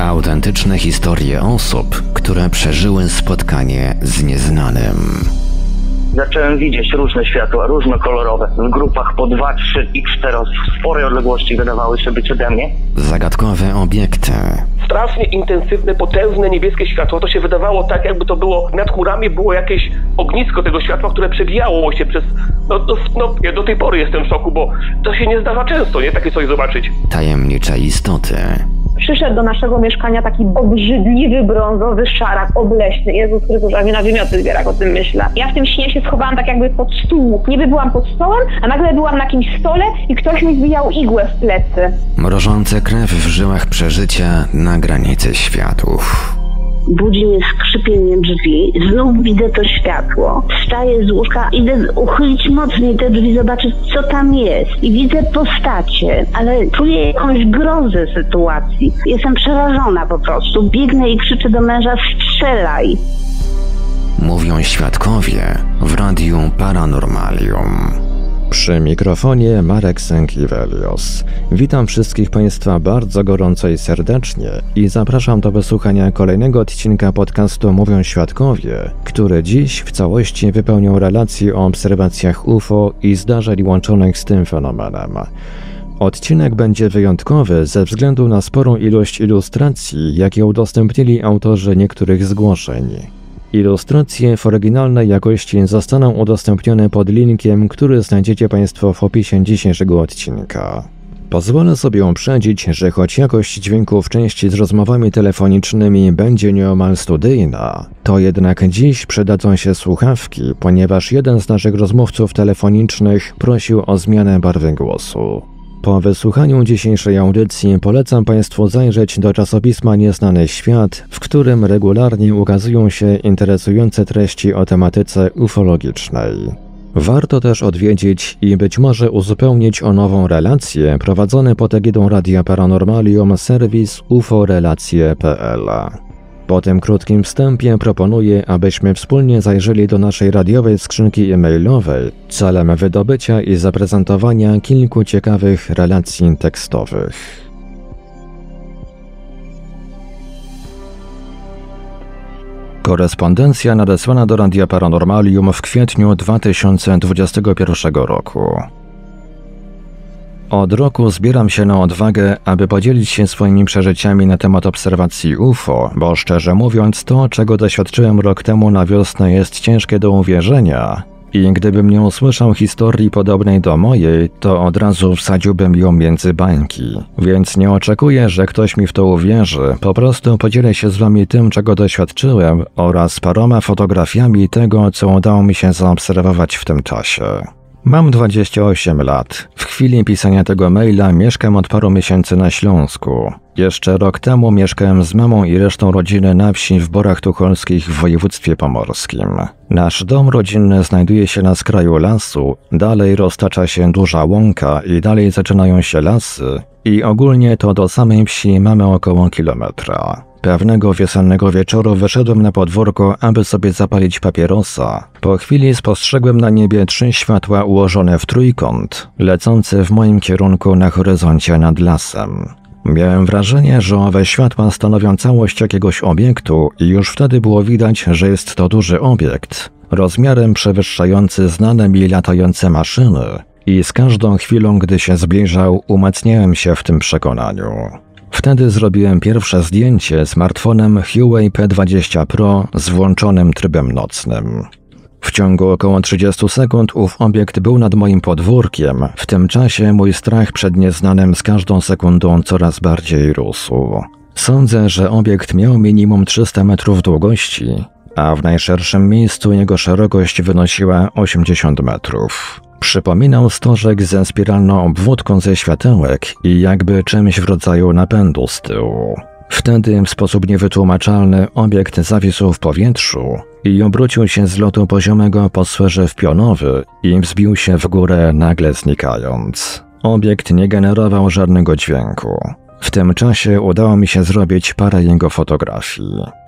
Autentyczne historie osób, które przeżyły spotkanie z nieznanym. Zacząłem widzieć różne światła, różnokolorowe, w grupach po 2, 3 i 4 w sporej odległości wydawały się być ode mnie. Zagadkowe obiekty. Strasznie intensywne, potężne niebieskie światło. To się wydawało tak, jakby to było, nad chmurami było jakieś ognisko tego światła, które przebijało się przez... Ja do tej pory jestem w szoku, bo to się nie zdarza często, nie? Takie coś zobaczyć. Tajemnicze istoty. Przyszedł do naszego mieszkania taki obrzydliwy, brązowy szarak, obleśny. Jezus Chrystus, a mnie na wymioty zbiera, jak o tym myślę. Ja w tym śnie się schowałam tak jakby pod stół. Niby byłam pod stołem, a nagle byłam na jakimś stole i ktoś mi zbijał igłę w plecy. Mrożące krew w żyłach przeżycia na granicy światów. Budzi mnie skrzypienie drzwi, znów widzę to światło. Wstaję z łóżka, idę uchylić mocniej te drzwi, zobaczyć co tam jest. I widzę postacie, ale czuję jakąś grozę sytuacji. Jestem przerażona po prostu. Biegnę i krzyczę do męża: strzelaj! Mówią świadkowie w Radiu Paranormalium. Przy mikrofonie Marek Sękiewelios. Witam wszystkich Państwa bardzo gorąco i serdecznie i zapraszam do wysłuchania kolejnego odcinka podcastu Mówią Świadkowie, który dziś w całości wypełnią relacje o obserwacjach UFO i zdarzeń łączonych z tym fenomenem. Odcinek będzie wyjątkowy ze względu na sporą ilość ilustracji, jakie udostępnili autorzy niektórych zgłoszeń. Ilustracje w oryginalnej jakości zostaną udostępnione pod linkiem, który znajdziecie Państwo w opisie dzisiejszego odcinka. Pozwolę sobie uprzedzić, że choć jakość dźwięku w części z rozmowami telefonicznymi będzie nieomal studyjna, to jednak dziś przydadzą się słuchawki, ponieważ jeden z naszych rozmówców telefonicznych prosił o zmianę barwy głosu. Po wysłuchaniu dzisiejszej audycji polecam Państwu zajrzeć do czasopisma Nieznany Świat, w którym regularnie ukazują się interesujące treści o tematyce ufologicznej. Warto też odwiedzić i być może uzupełnić o nową relację prowadzony pod egidą Radia Paranormalium serwis uforelacje.pl. Po tym krótkim wstępie proponuję, abyśmy wspólnie zajrzeli do naszej radiowej skrzynki e-mailowej celem wydobycia i zaprezentowania kilku ciekawych relacji tekstowych. Korespondencja nadesłana do Radia Paranormalium w kwietniu 2021 roku. Od roku zbieram się na odwagę, aby podzielić się swoimi przeżyciami na temat obserwacji UFO, bo szczerze mówiąc to, czego doświadczyłem rok temu na wiosnę, jest ciężkie do uwierzenia i gdybym nie usłyszał historii podobnej do mojej, to od razu wsadziłbym ją między bańki. Więc nie oczekuję, że ktoś mi w to uwierzy, po prostu podzielę się z wami tym, czego doświadczyłem oraz paroma fotografiami tego, co udało mi się zaobserwować w tym czasie. Mam 28 lat. W chwili pisania tego maila mieszkam od paru miesięcy na Śląsku. Jeszcze rok temu mieszkałem z mamą i resztą rodziny na wsi w Borach Tucholskich w województwie pomorskim. Nasz dom rodzinny znajduje się na skraju lasu, dalej roztacza się duża łąka i dalej zaczynają się lasy i ogólnie to do samej wsi mamy około kilometra. Pewnego wiosennego wieczoru wyszedłem na podwórko, aby sobie zapalić papierosa. Po chwili spostrzegłem na niebie 3 światła ułożone w trójkąt, lecące w moim kierunku na horyzoncie nad lasem. Miałem wrażenie, że owe światła stanowią całość jakiegoś obiektu i już wtedy było widać, że jest to duży obiekt, rozmiarem przewyższający znane mi latające maszyny i z każdą chwilą, gdy się zbliżał, umacniałem się w tym przekonaniu. Wtedy zrobiłem pierwsze zdjęcie smartfonem Huawei P20 Pro z włączonym trybem nocnym. W ciągu około 30 sekund ów obiekt był nad moim podwórkiem. W tym czasie mój strach przed nieznanym z każdą sekundą coraz bardziej rósł. Sądzę, że obiekt miał minimum 300 metrów długości, a w najszerszym miejscu jego szerokość wynosiła 80 metrów. Przypominał stożek ze spiralną obwódką ze światełek i jakby czymś w rodzaju napędu z tyłu. Wtedy w sposób niewytłumaczalny obiekt zawisł w powietrzu i obrócił się z lotu poziomego po sferze w pionowy i wzbił się w górę, nagle znikając. Obiekt nie generował żadnego dźwięku. W tym czasie udało mi się zrobić parę jego fotografii.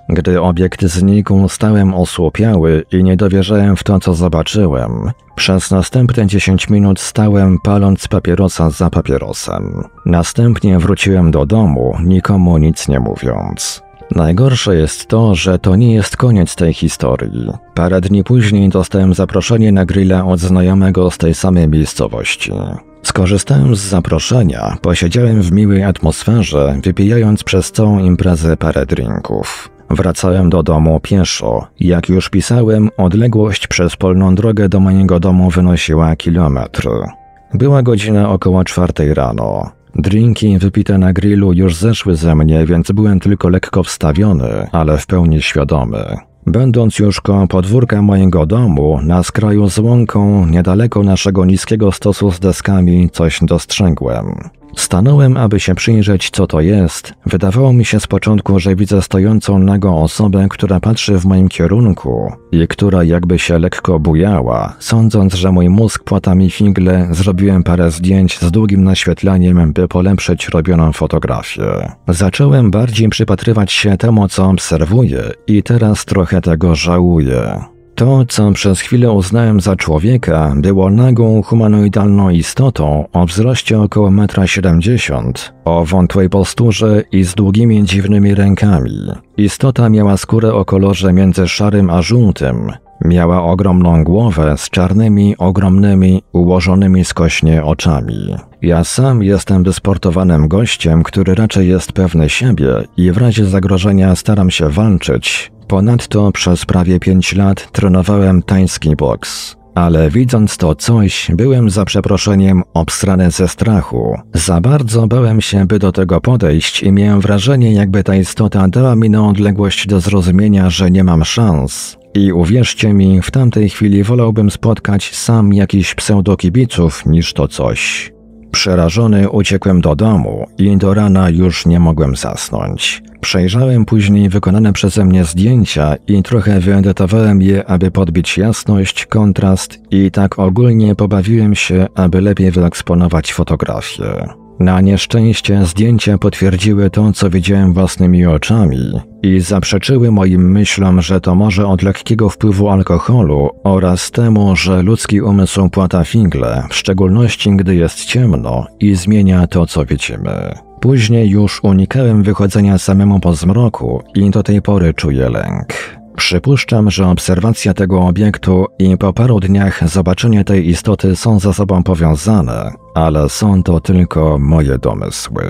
Gdy obiekt znikł, stałem osłupiały i nie dowierzałem w to, co zobaczyłem. Przez następne 10 minut stałem, paląc papierosa za papierosem. Następnie wróciłem do domu, nikomu nic nie mówiąc. Najgorsze jest to, że to nie jest koniec tej historii. Parę dni później dostałem zaproszenie na grilla od znajomego z tej samej miejscowości. Skorzystałem z zaproszenia, posiedziałem w miłej atmosferze, wypijając przez całą imprezę parę drinków. Wracałem do domu pieszo. Jak już pisałem, odległość przez polną drogę do mojego domu wynosiła kilometr. Była godzina około 4 rano. Drinki wypite na grillu już zeszły ze mnie, więc byłem tylko lekko wstawiony, ale w pełni świadomy. Będąc już koło podwórka mojego domu, na skraju z łąką, niedaleko naszego niskiego stosu z deskami, coś dostrzegłem. Stanąłem, aby się przyjrzeć, co to jest. Wydawało mi się z początku, że widzę stojącą nagą osobę, która patrzy w moim kierunku i która jakby się lekko bujała. Sądząc, że mój mózg płata mi figle, zrobiłem parę zdjęć z długim naświetlaniem, by polepszyć robioną fotografię. Zacząłem bardziej przypatrywać się temu, co obserwuję i teraz trochę tego żałuję. To, co przez chwilę uznałem za człowieka, było nagą, humanoidalną istotą o wzroście około 1,70 m, o wątłej posturze i z długimi, dziwnymi rękami. Istota miała skórę o kolorze między szarym a żółtym. Miała ogromną głowę z czarnymi, ogromnymi, ułożonymi skośnie oczami. Ja sam jestem wysportowanym gościem, który raczej jest pewny siebie i w razie zagrożenia staram się walczyć. Ponadto przez prawie 5 lat trenowałem tański boks. Ale widząc to coś, byłem za przeproszeniem obsrany ze strachu. Za bardzo bałem się, by do tego podejść i miałem wrażenie, jakby ta istota dała mi na odległość do zrozumienia, że nie mam szans. I uwierzcie mi, w tamtej chwili wolałbym spotkać sam jakichś pseudokibiców niż to coś. Przerażony uciekłem do domu i do rana już nie mogłem zasnąć. Przejrzałem później wykonane przeze mnie zdjęcia i trochę wyedytowałem je, aby podbić jasność, kontrast i tak ogólnie pobawiłem się, aby lepiej wyeksponować fotografię. Na nieszczęście zdjęcia potwierdziły to, co widziałem własnymi oczami i zaprzeczyły moim myślom, że to może od lekkiego wpływu alkoholu oraz temu, że ludzki umysł płata figle, w szczególności gdy jest ciemno i zmienia to, co widzimy. Później już unikałem wychodzenia samemu po zmroku i do tej pory czuję lęk. Przypuszczam, że obserwacja tego obiektu i po paru dniach zobaczenie tej istoty są ze sobą powiązane, ale są to tylko moje domysły.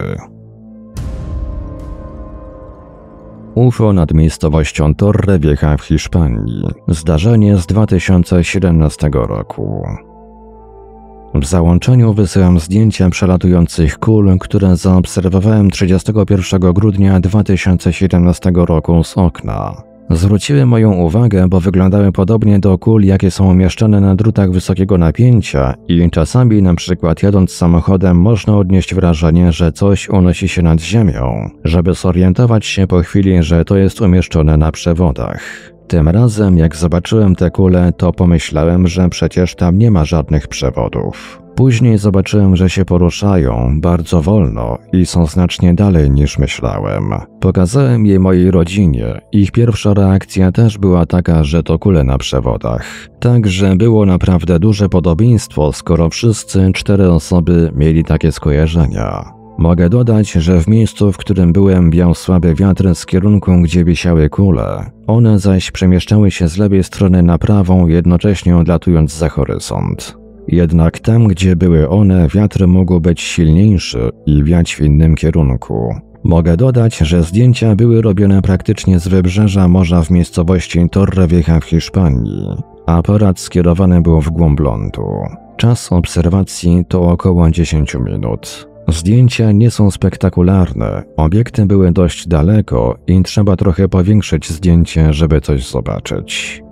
UFO nad miejscowością Torrevieja w Hiszpanii. Zdarzenie z 2017 roku. W załączeniu wysyłam zdjęcia przelatujących kul, które zaobserwowałem 31 grudnia 2017 roku z okna. Zwróciły moją uwagę, bo wyglądały podobnie do kul, jakie są umieszczone na drutach wysokiego napięcia i czasami, na przykład jadąc samochodem, można odnieść wrażenie, że coś unosi się nad ziemią, żeby zorientować się po chwili, że to jest umieszczone na przewodach. Tym razem, jak zobaczyłem te kule, to pomyślałem, że przecież tam nie ma żadnych przewodów. Później zobaczyłem, że się poruszają bardzo wolno i są znacznie dalej niż myślałem. Pokazałem je mojej rodzinie. Ich pierwsza reakcja też była taka, że to kule na przewodach. Także było naprawdę duże podobieństwo, skoro wszyscy 4 osoby mieli takie skojarzenia. Mogę dodać, że w miejscu, w którym byłem, wiał słaby wiatr z kierunku, gdzie wisiały kule. One zaś przemieszczały się z lewej strony na prawą, jednocześnie odlatując za horyzont. Jednak tam, gdzie były one, wiatr mógł być silniejszy i wiać w innym kierunku. Mogę dodać, że zdjęcia były robione praktycznie z wybrzeża morza w miejscowości Torrevieja w Hiszpanii. Aparat skierowany był w głąb lądu. Czas obserwacji to około 10 minut. Zdjęcia nie są spektakularne, obiekty były dość daleko i trzeba trochę powiększyć zdjęcie, żeby coś zobaczyć.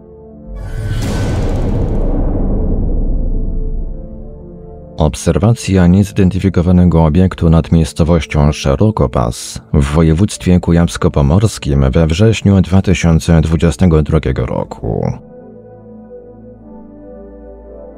Obserwacja niezidentyfikowanego obiektu nad miejscowością Szerokopas w województwie kujawsko-pomorskim we wrześniu 2022 roku.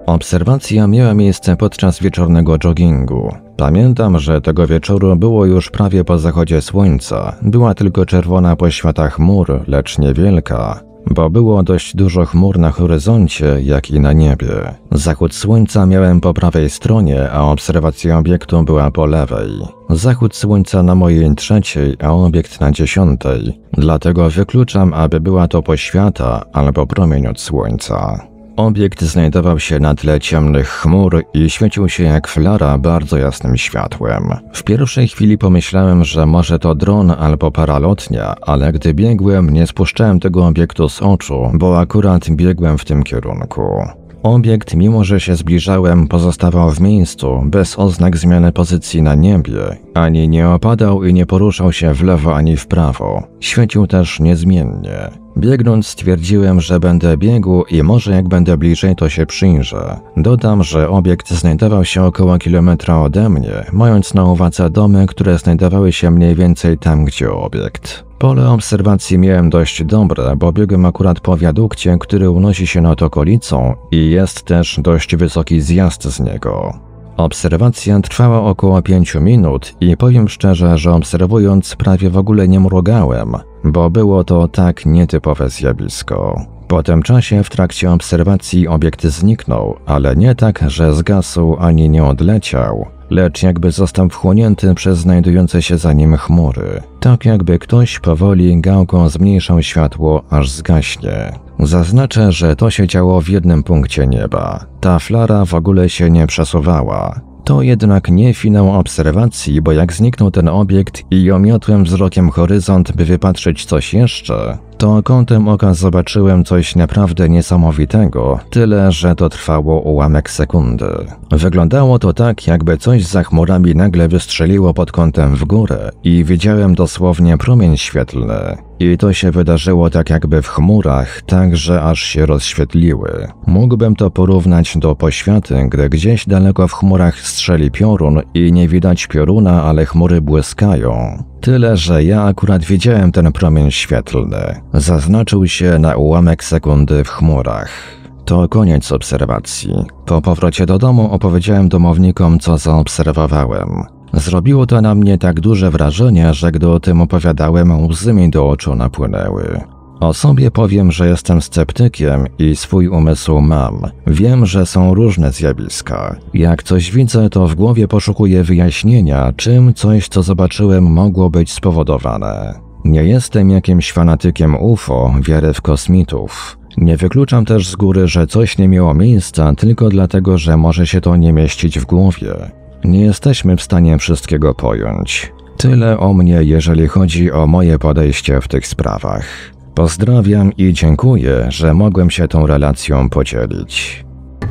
Obserwacja miała miejsce podczas wieczornego joggingu. Pamiętam, że tego wieczoru było już prawie po zachodzie słońca. Była tylko czerwona poświata chmur, lecz niewielka, bo było dość dużo chmur na horyzoncie, jak i na niebie. Zachód słońca miałem po prawej stronie, a obserwacja obiektu była po lewej. Zachód słońca na mojej trzeciej, a obiekt na 10. Dlatego wykluczam, aby była to poświata albo promień od słońca. Obiekt znajdował się na tle ciemnych chmur i świecił się jak flara bardzo jasnym światłem. W pierwszej chwili pomyślałem, że może to dron albo paralotnia, ale gdy biegłem, nie spuszczałem tego obiektu z oczu, bo akurat biegłem w tym kierunku. Obiekt, mimo że się zbliżałem, pozostawał w miejscu, bez oznak zmiany pozycji na niebie. Ani nie opadał i nie poruszał się w lewo ani w prawo. Świecił też niezmiennie. Biegnąc stwierdziłem, że będę biegł i może jak będę bliżej, to się przyjrzę. Dodam, że obiekt znajdował się około kilometra ode mnie, mając na uwadze domy, które znajdowały się mniej więcej tam, gdzie obiekt. Pole obserwacji miałem dość dobre, bo biegłem akurat po wiadukcie, który unosi się nad okolicą i jest też dość wysoki zjazd z niego. Obserwacja trwała około 5 minut i powiem szczerze, że obserwując prawie w ogóle nie mrugałem, bo było to tak nietypowe zjawisko. Po tym czasie w trakcie obserwacji obiekt zniknął, ale nie tak, że zgasł ani nie odleciał, lecz jakby został wchłonięty przez znajdujące się za nim chmury. Tak jakby ktoś powoli gałką zmniejszał światło, aż zgaśnie. Zaznaczę, że to się działo w jednym punkcie nieba. Ta flara w ogóle się nie przesuwała. To jednak nie finał obserwacji, bo jak zniknął ten obiekt i omiotłem wzrokiem horyzont, by wypatrzeć coś jeszcze, to kątem oka zobaczyłem coś naprawdę niesamowitego, tyle że to trwało ułamek sekundy. Wyglądało to tak, jakby coś za chmurami nagle wystrzeliło pod kątem w górę i widziałem dosłownie promień świetlny. I to się wydarzyło tak jakby w chmurach, tak że aż się rozświetliły. Mógłbym to porównać do poświaty, gdy gdzieś daleko w chmurach strzeli piorun i nie widać pioruna, ale chmury błyskają. Tyle, że ja akurat widziałem ten promień świetlny. Zaznaczył się na ułamek sekundy w chmurach. To koniec obserwacji. Po powrocie do domu opowiedziałem domownikom, co zaobserwowałem. Zrobiło to na mnie tak duże wrażenie, że gdy o tym opowiadałem, łzy mi do oczu napłynęły. O sobie powiem, że jestem sceptykiem i swój umysł mam. Wiem, że są różne zjawiska. Jak coś widzę, to w głowie poszukuję wyjaśnienia, czym coś, co zobaczyłem, mogło być spowodowane. Nie jestem jakimś fanatykiem UFO, wiary w kosmitów. Nie wykluczam też z góry, że coś nie miało miejsca tylko dlatego, że może się to nie mieścić w głowie. Nie jesteśmy w stanie wszystkiego pojąć. Tyle o mnie, jeżeli chodzi o moje podejście w tych sprawach. Pozdrawiam i dziękuję, że mogłem się tą relacją podzielić.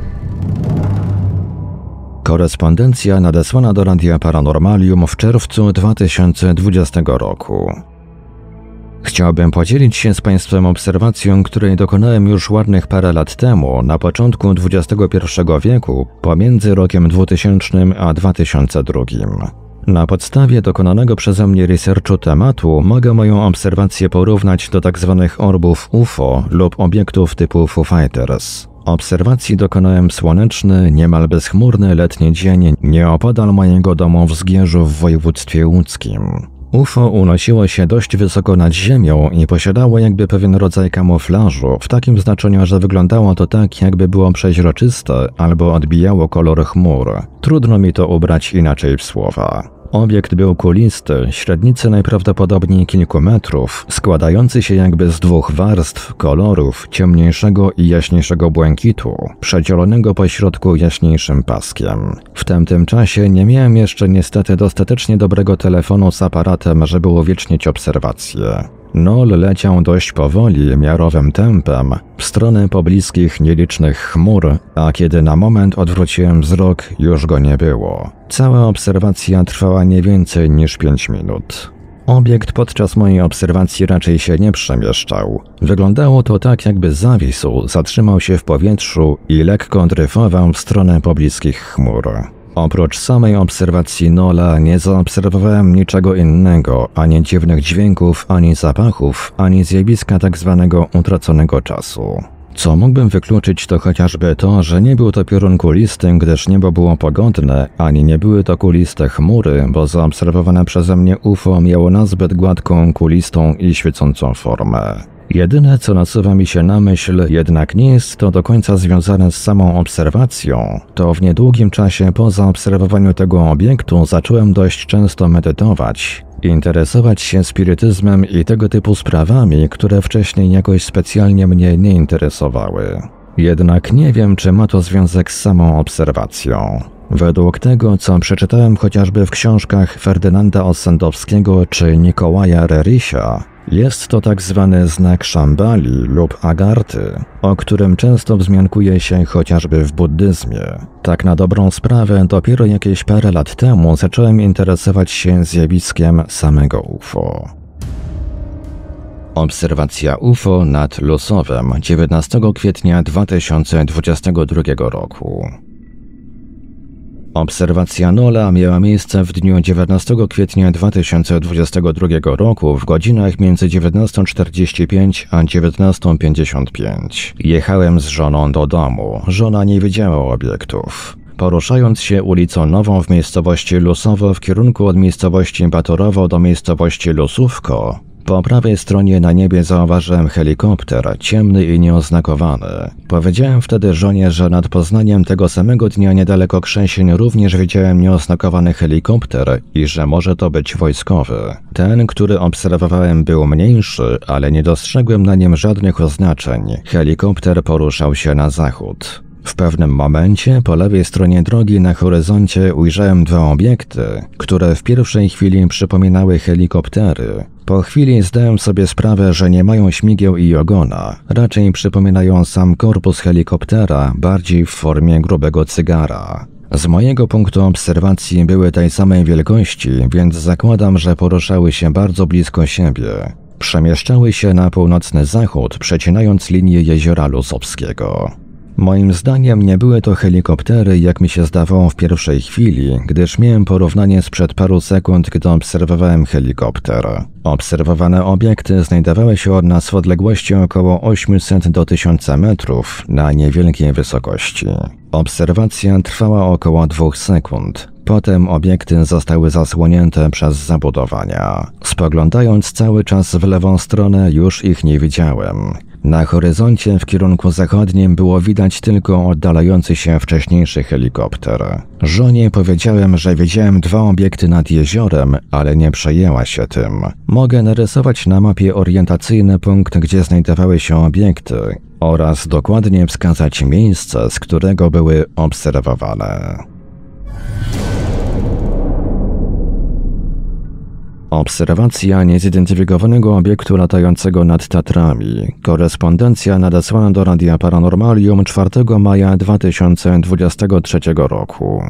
Korespondencja nadesłana do Radia Paranormalium w czerwcu 2020 roku. Chciałbym podzielić się z Państwem obserwacją, której dokonałem już ładnych parę lat temu, na początku XXI wieku, pomiędzy rokiem 2000 a 2002. Na podstawie dokonanego przeze mnie researchu tematu mogę moją obserwację porównać do tzw. orbów UFO lub obiektów typu Foo Fighters. Obserwacji dokonałem słoneczny, niemal bezchmurny letni dzień nieopodal mojego domu w Zgierzu w województwie łódzkim. UFO unosiło się dość wysoko nad ziemią i posiadało jakby pewien rodzaj kamuflażu, w takim znaczeniu, że wyglądało to tak, jakby było przeźroczyste albo odbijało kolor chmur. Trudno mi to ubrać inaczej w słowa. Obiekt był kulisty, średnicy najprawdopodobniej kilku metrów, składający się jakby z dwóch warstw kolorów, ciemniejszego i jaśniejszego błękitu, przedzielonego pośrodku jaśniejszym paskiem. W tamtym czasie nie miałem jeszcze niestety dostatecznie dobrego telefonu z aparatem, żeby uwiecznić obserwacje. Nol leciał dość powoli, miarowym tempem, w stronę pobliskich nielicznych chmur, a kiedy na moment odwróciłem wzrok, już go nie było. Cała obserwacja trwała nie więcej niż 5 minut. Obiekt podczas mojej obserwacji raczej się nie przemieszczał. Wyglądało to tak, jakby zawisł, zatrzymał się w powietrzu i lekko dryfował w stronę pobliskich chmur. Oprócz samej obserwacji Nola nie zaobserwowałem niczego innego, ani dziwnych dźwięków, ani zapachów, ani zjawiska tzw. utraconego czasu. Co mógłbym wykluczyć, to chociażby to, że nie był to piorun kulisty, gdyż niebo było pogodne, ani nie były to kuliste chmury, bo zaobserwowane przeze mnie UFO miało nazbyt gładką, kulistą i świecącą formę. Jedyne, co nasuwa mi się na myśl, jednak nie jest to do końca związane z samą obserwacją, to w niedługim czasie po zaobserwowaniu tego obiektu zacząłem dość często medytować, interesować się spirytyzmem i tego typu sprawami, które wcześniej jakoś specjalnie mnie nie interesowały. Jednak nie wiem, czy ma to związek z samą obserwacją. Według tego, co przeczytałem chociażby w książkach Ferdynanda Ossendowskiego czy Nikołaja Rerisia, jest to tak zwany znak Szambali lub Agarty, o którym często wzmiankuje się chociażby w buddyzmie. Tak na dobrą sprawę, dopiero jakieś parę lat temu zacząłem interesować się zjawiskiem samego UFO. Obserwacja UFO nad Losowem 19 kwietnia 2022 roku. Obserwacja Nola miała miejsce w dniu 19 kwietnia 2022 roku w godzinach między 19:45 a 19:55. Jechałem z żoną do domu. Żona nie widziała obiektów. Poruszając się ulicą Nową w miejscowości Lusowo w kierunku od miejscowości Batorowo do miejscowości Lusówko, po prawej stronie na niebie zauważyłem helikopter, ciemny i nieoznakowany. Powiedziałem wtedy żonie, że nad Poznaniem tego samego dnia niedaleko Krzesień również widziałem nieoznakowany helikopter i że może to być wojskowy. Ten, który obserwowałem, był mniejszy, ale nie dostrzegłem na nim żadnych oznaczeń. Helikopter poruszał się na zachód. W pewnym momencie po lewej stronie drogi na horyzoncie ujrzałem dwa obiekty, które w pierwszej chwili przypominały helikoptery. Po chwili zdałem sobie sprawę, że nie mają śmigieł i ogona, raczej przypominają sam korpus helikoptera, bardziej w formie grubego cygara. Z mojego punktu obserwacji były tej samej wielkości, więc zakładam, że poruszały się bardzo blisko siebie. Przemieszczały się na północny zachód, przecinając linię jeziora Lusowskiego. Moim zdaniem nie były to helikoptery, jak mi się zdawało w pierwszej chwili, gdyż miałem porównanie sprzed paru sekund, gdy obserwowałem helikopter. Obserwowane obiekty znajdowały się od nas w odległości około 800 do 1000 metrów na niewielkiej wysokości. Obserwacja trwała około 2 sekund. Potem obiekty zostały zasłonięte przez zabudowania. Spoglądając cały czas w lewą stronę, już ich nie widziałem. Na horyzoncie w kierunku zachodnim było widać tylko oddalający się wcześniejszy helikopter. Żonie powiedziałem, że widziałem 2 obiekty nad jeziorem, ale nie przejęła się tym. Mogę narysować na mapie orientacyjny punkt, gdzie znajdowały się obiekty oraz dokładnie wskazać miejsce, z którego były obserwowane. Obserwacja niezidentyfikowanego obiektu latającego nad Tatrami. Korespondencja nadesłana do Radia Paranormalium 4 maja 2023 roku.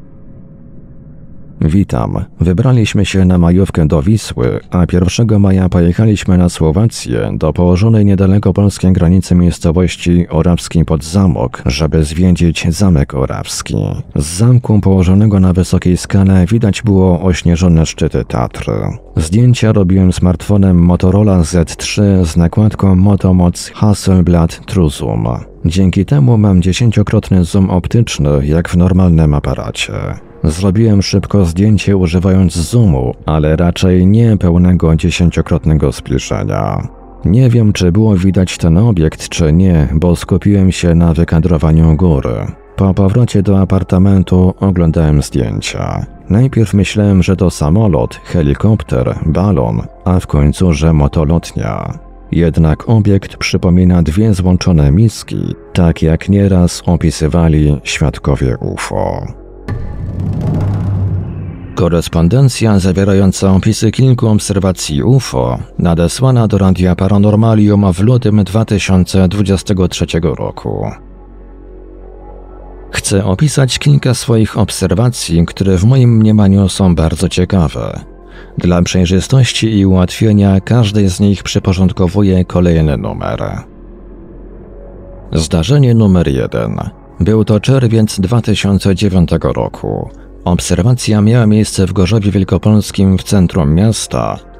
Witam. Wybraliśmy się na majówkę do Wisły, a 1 maja pojechaliśmy na Słowację, do położonej niedaleko polskiej granicy miejscowości Orawski pod Zamok, żeby zwiedzić Zamek Orawski. Z zamku położonego na wysokiej skale widać było ośnieżone szczyty Tatr. Zdjęcia robiłem smartfonem Motorola Z3 z nakładką Motomoc Hasselblad True Zoom. Dzięki temu mam 10-krotny zoom optyczny, jak w normalnym aparacie. Zrobiłem szybko zdjęcie używając zoomu, ale raczej nie pełnego 10-krotnego zbliżenia. Nie wiem, czy było widać ten obiekt, czy nie, bo skupiłem się na wykadrowaniu góry. Po powrocie do apartamentu oglądałem zdjęcia. Najpierw myślałem, że to samolot, helikopter, balon, a w końcu, że motolotnia. Jednak obiekt przypomina 2 złączone miski, tak jak nieraz opisywali świadkowie UFO. Korespondencja zawierająca opisy kilku obserwacji UFO nadesłana do Radia Paranormalium w lutym 2023 roku. Chcę opisać kilka swoich obserwacji, które w moim mniemaniu są bardzo ciekawe. Dla przejrzystości i ułatwienia każdej z nich przyporządkowuję kolejny numer. Zdarzenie numer 1. Był to czerwiec 2009 roku. Obserwacja miała miejsce w Gorzowie Wielkopolskim w centrum miasta,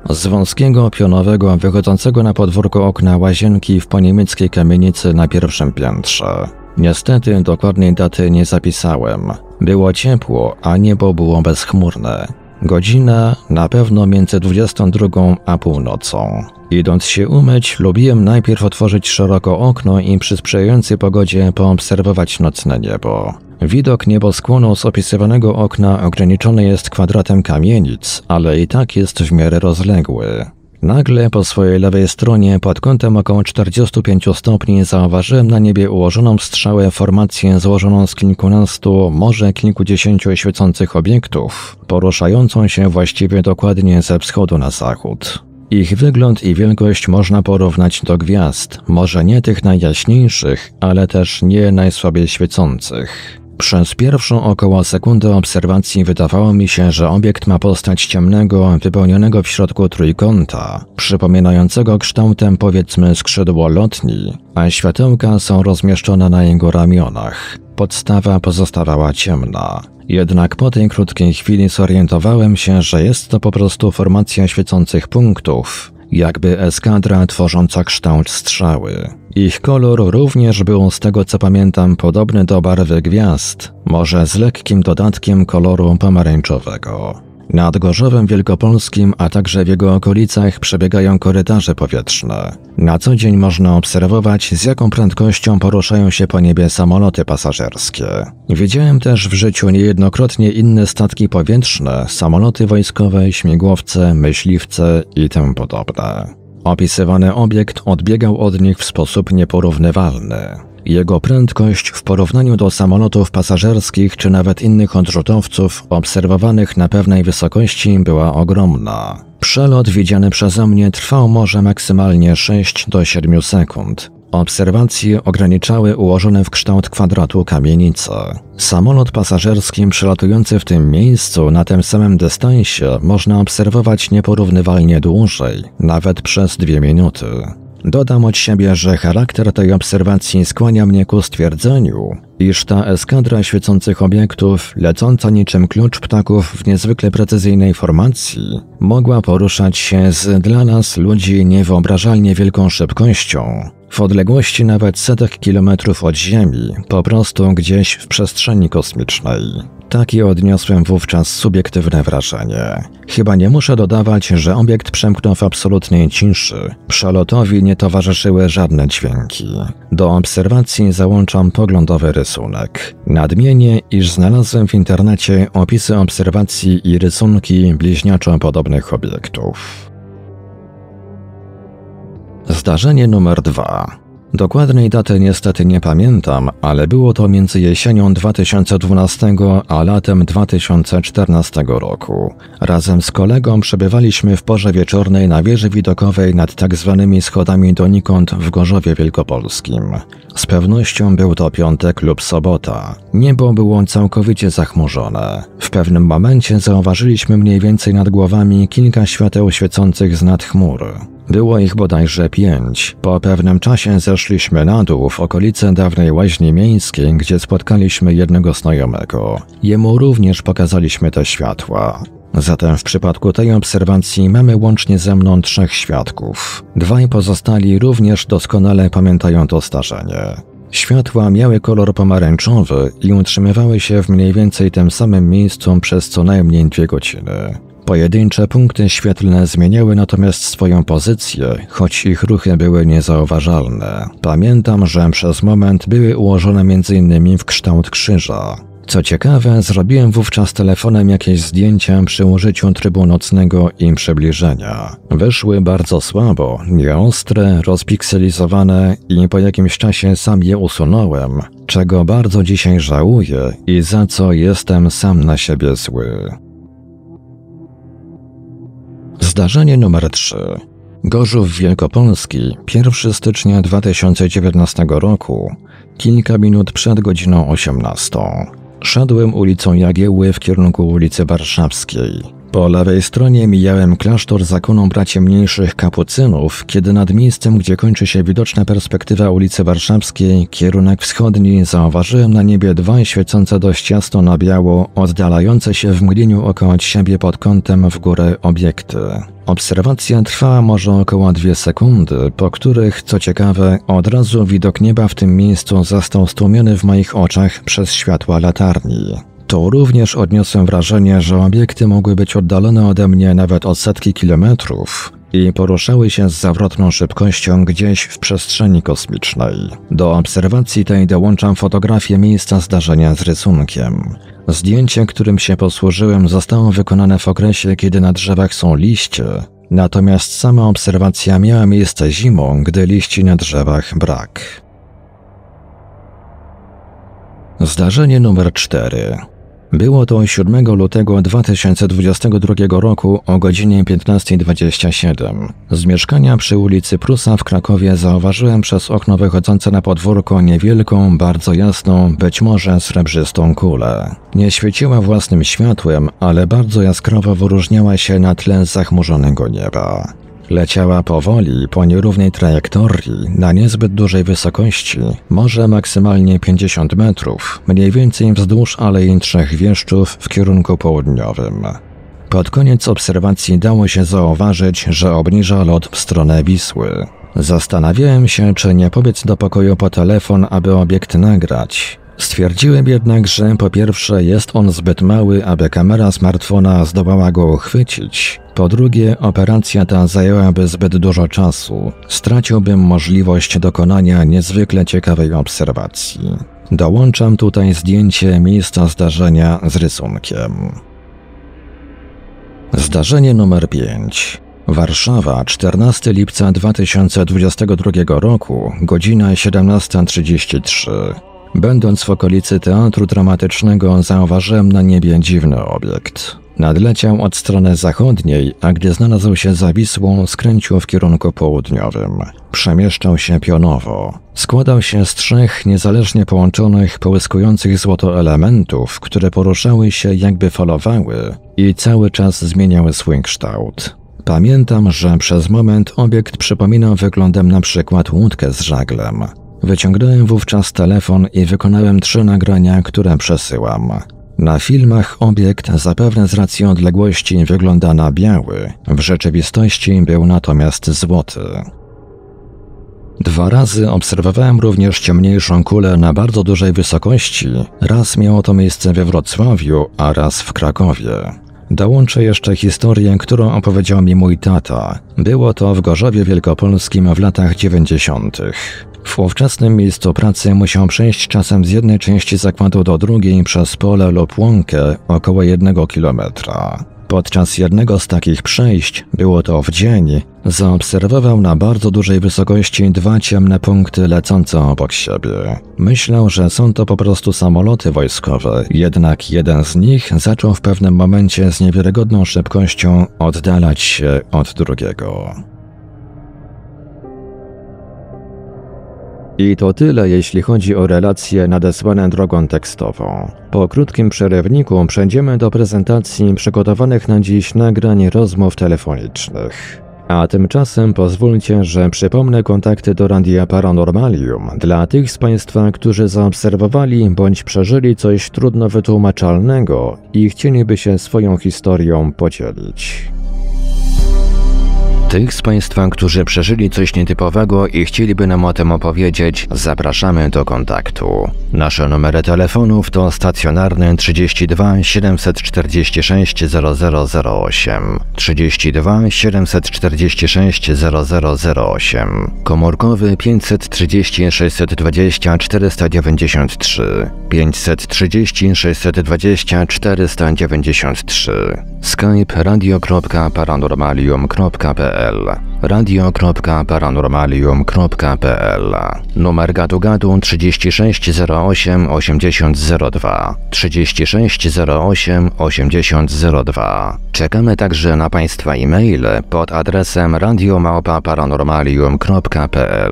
Z wąskiego, pionowego, wychodzącego na podwórko okna łazienki w poniemieckiej kamienicy na pierwszym piętrze. Niestety dokładnej daty nie zapisałem. Było ciepło, a niebo było bezchmurne. Godzina na pewno między 22 a północą. Idąc się umyć, lubiłem najpierw otworzyć szeroko okno i przy sprzyjającej pogodzie poobserwować nocne niebo. Widok nieboskłonu z opisywanego okna ograniczony jest kwadratem kamienic, ale i tak jest w miarę rozległy. Nagle po swojej lewej stronie pod kątem około 45 stopni zauważyłem na niebie ułożoną w strzałę formację złożoną z kilkunastu, może kilkudziesięciu świecących obiektów, poruszającą się właściwie dokładnie ze wschodu na zachód. Ich wygląd i wielkość można porównać do gwiazd, może nie tych najjaśniejszych, ale też nie najsłabiej świecących. Przez pierwszą około sekundy obserwacji wydawało mi się, że obiekt ma postać ciemnego, wypełnionego w środku trójkąta, przypominającego kształtem powiedzmy skrzydło lotni, a światełka są rozmieszczone na jego ramionach. Podstawa pozostawała ciemna. Jednak po tej krótkiej chwili zorientowałem się, że jest to po prostu formacja świecących punktów, jakby eskadra tworząca kształt strzały. Ich kolor również był, z tego co pamiętam, podobny do barwy gwiazd, może z lekkim dodatkiem koloru pomarańczowego. Nad Gorzowem Wielkopolskim, a także w jego okolicach przebiegają korytarze powietrzne. Na co dzień można obserwować, z jaką prędkością poruszają się po niebie samoloty pasażerskie. Widziałem też w życiu niejednokrotnie inne statki powietrzne, samoloty wojskowe, śmigłowce, myśliwce i tym podobne. Opisywany obiekt odbiegał od nich w sposób nieporównywalny. Jego prędkość w porównaniu do samolotów pasażerskich czy nawet innych odrzutowców obserwowanych na pewnej wysokości była ogromna. Przelot widziany przeze mnie trwał może maksymalnie 6 do 7 sekund. Obserwacje ograniczały ułożone w kształt kwadratu kamienice. Samolot pasażerski przelatujący w tym miejscu na tym samym dystansie można obserwować nieporównywalnie dłużej, nawet przez 2 minuty. Dodam od siebie, że charakter tej obserwacji skłania mnie ku stwierdzeniu, iż ta eskadra świecących obiektów, lecąca niczym klucz ptaków w niezwykle precyzyjnej formacji, mogła poruszać się z dla nas ludzi niewyobrażalnie wielką szybkością, w odległości nawet setek kilometrów od Ziemi, po prostu gdzieś w przestrzeni kosmicznej. Takie odniosłem wówczas subiektywne wrażenie. Chyba nie muszę dodawać, że obiekt przemknął w absolutnej ciszy. Przelotowi nie towarzyszyły żadne dźwięki. Do obserwacji załączam poglądowy rysunek. Nadmienię, iż znalazłem w internecie opisy obserwacji i rysunki bliźniaczo podobnych obiektów. Zdarzenie numer 2. Dokładnej daty niestety nie pamiętam, ale było to między jesienią 2012 a latem 2014 roku. Razem z kolegą przebywaliśmy w porze wieczornej na wieży widokowej nad tak zwanymi schodami donikąd w Gorzowie Wielkopolskim. Z pewnością był to piątek lub sobota. Niebo było całkowicie zachmurzone. W pewnym momencie zauważyliśmy mniej więcej nad głowami kilka świateł świecących z nad chmur. Było ich bodajże 5. Po pewnym czasie zeszliśmy na dół w okolice dawnej łaźni miejskiej, gdzie spotkaliśmy jednego znajomego. Jemu również pokazaliśmy te światła. Zatem w przypadku tej obserwacji mamy łącznie ze mną 3 świadków. 2 pozostali również doskonale pamiętają to zdarzenie. Światła miały kolor pomarańczowy i utrzymywały się w mniej więcej tym samym miejscu przez co najmniej 2 godziny. Pojedyncze punkty świetlne zmieniały natomiast swoją pozycję, choć ich ruchy były niezauważalne. Pamiętam, że przez moment były ułożone m.in. w kształt krzyża. Co ciekawe, zrobiłem wówczas telefonem jakieś zdjęcia przy użyciu trybu nocnego i przybliżenia. Wyszły bardzo słabo, nieostre, rozpikselizowane i po jakimś czasie sam je usunąłem, czego bardzo dzisiaj żałuję i za co jestem sam na siebie zły. Zdarzenie numer 3. Gorzów Wielkopolski, 1 stycznia 2019 roku, kilka minut przed godziną 18. Szedłem ulicą Jagiełły w kierunku ulicy Warszawskiej. Po lewej stronie mijałem klasztor zakonu braci mniejszych kapucynów, kiedy nad miejscem, gdzie kończy się widoczna perspektywa ulicy Warszawskiej, kierunek wschodni, zauważyłem na niebie dwa świecące dość jasno na biało, oddalające się w mgnieniu oka od siebie pod kątem w górę obiekty. Obserwacja trwała może około 2 sekundy, po których, co ciekawe, od razu widok nieba w tym miejscu został stłumiony w moich oczach przez światła latarni. Tu również odniosłem wrażenie, że obiekty mogły być oddalone ode mnie nawet o setki kilometrów i poruszały się z zawrotną szybkością gdzieś w przestrzeni kosmicznej. Do obserwacji tej dołączam fotografię miejsca zdarzenia z rysunkiem. Zdjęcie, którym się posłużyłem, zostało wykonane w okresie, kiedy na drzewach są liście, natomiast sama obserwacja miała miejsce zimą, gdy liści na drzewach brak. Zdarzenie numer 4. Było to 7 lutego 2022 roku o godzinie 15:27. Z mieszkania przy ulicy Prusa w Krakowie zauważyłem przez okno wychodzące na podwórko niewielką, bardzo jasną, być może srebrzystą kulę. Nie świeciła własnym światłem, ale bardzo jaskrawo wyróżniała się na tle zachmurzonego nieba. Leciała powoli, po nierównej trajektorii, na niezbyt dużej wysokości, może maksymalnie 50 metrów, mniej więcej wzdłuż Alei Trzech Wieszczów w kierunku południowym. Pod koniec obserwacji dało się zauważyć, że obniża lot w stronę Wisły. Zastanawiałem się, czy nie pobiec do pokoju po telefon, aby obiekt nagrać. Stwierdziłem jednak, że po pierwsze jest on zbyt mały, aby kamera smartfona zdołała go uchwycić. Po drugie, operacja ta zajęłaby zbyt dużo czasu. Straciłbym możliwość dokonania niezwykle ciekawej obserwacji. Dołączam tutaj zdjęcie miejsca zdarzenia z rysunkiem. Zdarzenie numer 5. Warszawa, 14 lipca 2022 roku, godzina 17:33. Będąc w okolicy Teatru Dramatycznego, zauważyłem na niebie dziwny obiekt. Nadleciał od strony zachodniej, a gdy znalazł się za Wisłą, skręcił w kierunku południowym. Przemieszczał się pionowo. Składał się z 3 niezależnie połączonych, połyskujących złoto elementów, które poruszały się jakby falowały i cały czas zmieniały swój kształt. Pamiętam, że przez moment obiekt przypominał wyglądem na przykład łódkę z żaglem. Wyciągnąłem wówczas telefon i wykonałem 3 nagrania, które przesyłam. Na filmach obiekt, zapewne z racji odległości, wygląda na biały, w rzeczywistości był natomiast złoty. 2 razy obserwowałem również ciemniejszą kulę na bardzo dużej wysokości. Raz miało to miejsce we Wrocławiu, a raz w Krakowie. Dołączę jeszcze historię, którą opowiedział mi mój tata. Było to w Gorzowie Wielkopolskim w latach 90. W ówczesnym miejscu pracy musiał przejść czasem z jednej części zakładu do drugiej przez pole lub łąkę około 1 kilometra. Podczas jednego z takich przejść, było to w dzień, zaobserwował na bardzo dużej wysokości 2 ciemne punkty lecące obok siebie. Myślał, że są to po prostu samoloty wojskowe, jednak jeden z nich zaczął w pewnym momencie z niewiarygodną szybkością oddalać się od drugiego. I to tyle, jeśli chodzi o relacje nadesłane drogą tekstową. Po krótkim przerywniku przejdziemy do prezentacji przygotowanych na dziś nagrań rozmów telefonicznych. A tymczasem pozwólcie, że przypomnę kontakty do Radia Paranormalium dla tych z Państwa, którzy zaobserwowali bądź przeżyli coś trudno wytłumaczalnego i chcieliby się swoją historią podzielić. Tych z Państwa, którzy przeżyli coś nietypowego i chcieliby nam o tym opowiedzieć, zapraszamy do kontaktu. Nasze numery telefonów to stacjonarny 32 746 0008, 32 746 0008, komórkowy 530 620 493, 530 620 493, skype radio.paranormalium.pl. radio.paranormalium.pl. Numer gadu 3608 8002 3608 8002. Czekamy także na Państwa e-maile pod adresem radio@paranormalium.pl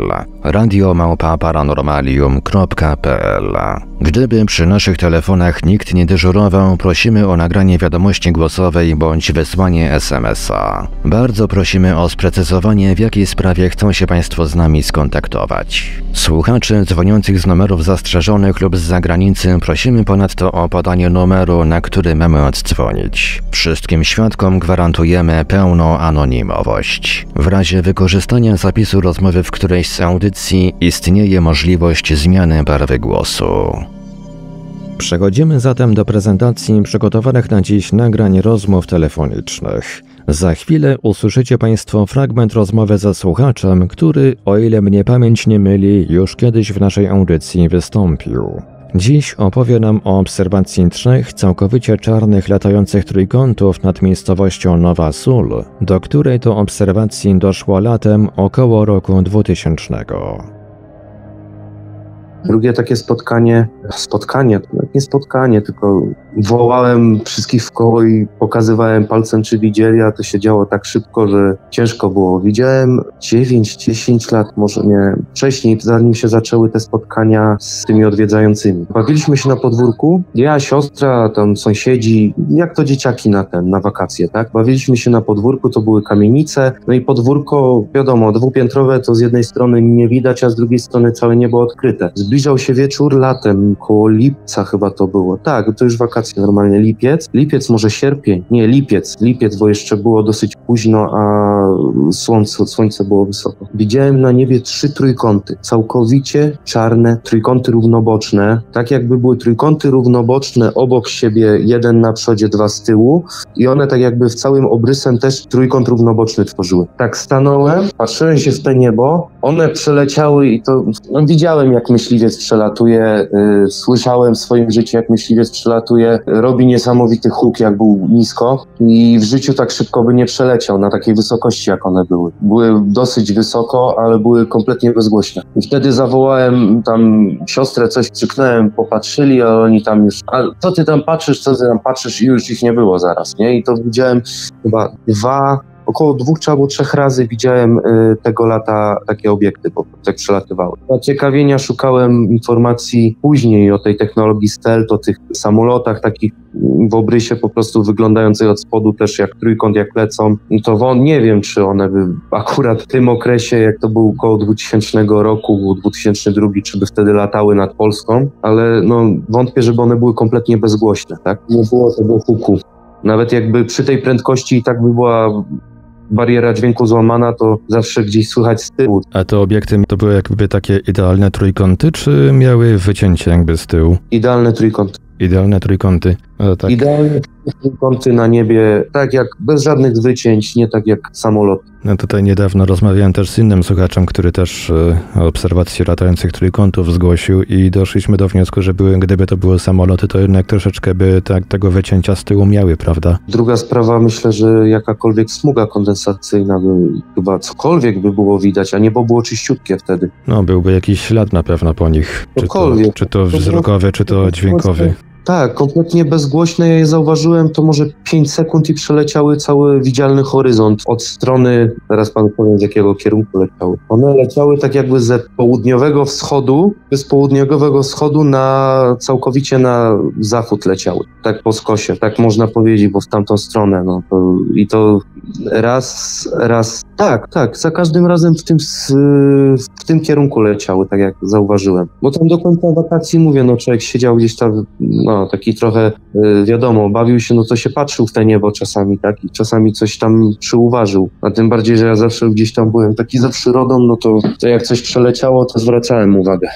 radio@paranormalium.pl. Gdyby przy naszych telefonach nikt nie dyżurował, prosimy o nagranie wiadomości głosowej bądź wysłanie SMS-a. Bardzo prosimy o sprecyzowanie, w jakiej sprawie chcą się Państwo z nami skontaktować. Słuchaczy dzwoniących z numerów zastrzeżonych lub z zagranicy prosimy ponadto o podanie numeru, na który mamy oddzwonić. Wszystkim świadkom gwarantujemy pełną anonimowość. W razie wykorzystania zapisu rozmowy w którejś z audycji istnieje możliwość zmiany barwy głosu. Przechodzimy zatem do prezentacji przygotowanych na dziś nagrań rozmów telefonicznych. Za chwilę usłyszycie Państwo fragment rozmowy ze słuchaczem, który, o ile mnie pamięć nie myli, już kiedyś w naszej audycji wystąpił. Dziś opowie nam o obserwacji 3 całkowicie czarnych latających trójkątów nad miejscowością Nowa Sól, do której to obserwacji doszło latem około roku 2000. Drugie takie spotkanie, nie spotkanie, tylko wołałem wszystkich w koło i pokazywałem palcem, czy widzieli, a to się działo tak szybko, że ciężko było. Widziałem 9-10 lat, może nie wcześniej, zanim się zaczęły te spotkania z tymi odwiedzającymi. Bawiliśmy się na podwórku, ja, siostra, tam sąsiedzi, jak to dzieciaki na wakacje, tak? Bawiliśmy się na podwórku, to były kamienice, no i podwórko, wiadomo, dwupiętrowe, to z jednej strony nie widać, a z drugiej strony całe niebo odkryte. Zbliżał się wieczór latem, koło lipca chyba to było. Tak, to już wakacje normalnie, lipiec, może sierpień, nie, lipiec, bo jeszcze było dosyć późno, a słońce było wysoko. Widziałem na niebie 3 trójkąty, całkowicie czarne, trójkąty równoboczne, tak jakby były trójkąty równoboczne obok siebie, jeden na przodzie, 2 z tyłu i one tak jakby w całym obrysem też trójkąt równoboczny tworzyły. Tak stanąłem, patrzyłem się w te niebo, one przeleciały i to, no widziałem jak myśliwiec przelatuje, słyszałem w swoim życiu jak myśliwiec przelatuje, robi niesamowity huk jak był nisko i w życiu tak szybko by nie przeleciał na takiej wysokości jak one były. Były dosyć wysoko, ale były kompletnie bezgłośne. I wtedy zawołałem tam siostrę, coś krzyknąłem, popatrzyli, a oni tam już, a co ty tam patrzysz i już ich nie było zaraz, nie? I to widziałem chyba około 2 czy albo 3 razy widziałem tego lata takie obiekty, bo tak przelatywały. Dla ciekawienia szukałem informacji później o tej technologii stealth, o tych samolotach takich w obrysie po prostu wyglądających od spodu też jak trójkąt, jak lecą. I to nie wiem, czy one by akurat w tym okresie, jak to był około 2000 roku, 2002, czy by wtedy latały nad Polską, ale no wątpię, żeby one były kompletnie bezgłośne, tak? Nie było tego huku. Nawet jakby przy tej prędkości i tak by była bariera dźwięku złamana, to zawsze gdzieś słychać z tyłu. A te obiekty to były jakby takie idealne trójkąty, czy miały wycięcie jakby z tyłu? Idealne trójkąty. Idealne trójkąty. Tak. Idealne trójkąty na niebie, tak jak bez żadnych wycięć, nie tak jak samolot. No tutaj niedawno rozmawiałem też z innym słuchaczem, który też obserwacje latających trójkątów zgłosił i doszliśmy do wniosku, że gdyby to były samoloty, to jednak troszeczkę by tego wycięcia z tyłu miały, prawda? Druga sprawa, myślę, że jakakolwiek smuga kondensacyjna by chyba cokolwiek by było widać, a niebo było czyściutkie wtedy. No byłby jakiś ślad na pewno po nich. Czy to wzrokowy, czy to dźwiękowy. Tak, kompletnie bezgłośne. Ja je zauważyłem, to może 5 sekund i przeleciały cały widzialny horyzont od strony, teraz panu powiem z jakiego kierunku leciały. One leciały tak jakby z południowego wschodu całkowicie na zachód leciały. Tak po skosie, tak można powiedzieć, bo w tamtą stronę. No to, i to raz, tak, za każdym razem w tym kierunku leciały, tak jak zauważyłem. Bo tam do końca wakacji, mówię, no człowiek siedział gdzieś tam, no taki trochę, wiadomo, bawił się, no to się patrzył w te niebo czasami, tak, i czasami coś tam przyuważył. A tym bardziej, że ja zawsze gdzieś tam byłem taki za przyrodą, no to jak coś przeleciało, to zwracałem uwagę.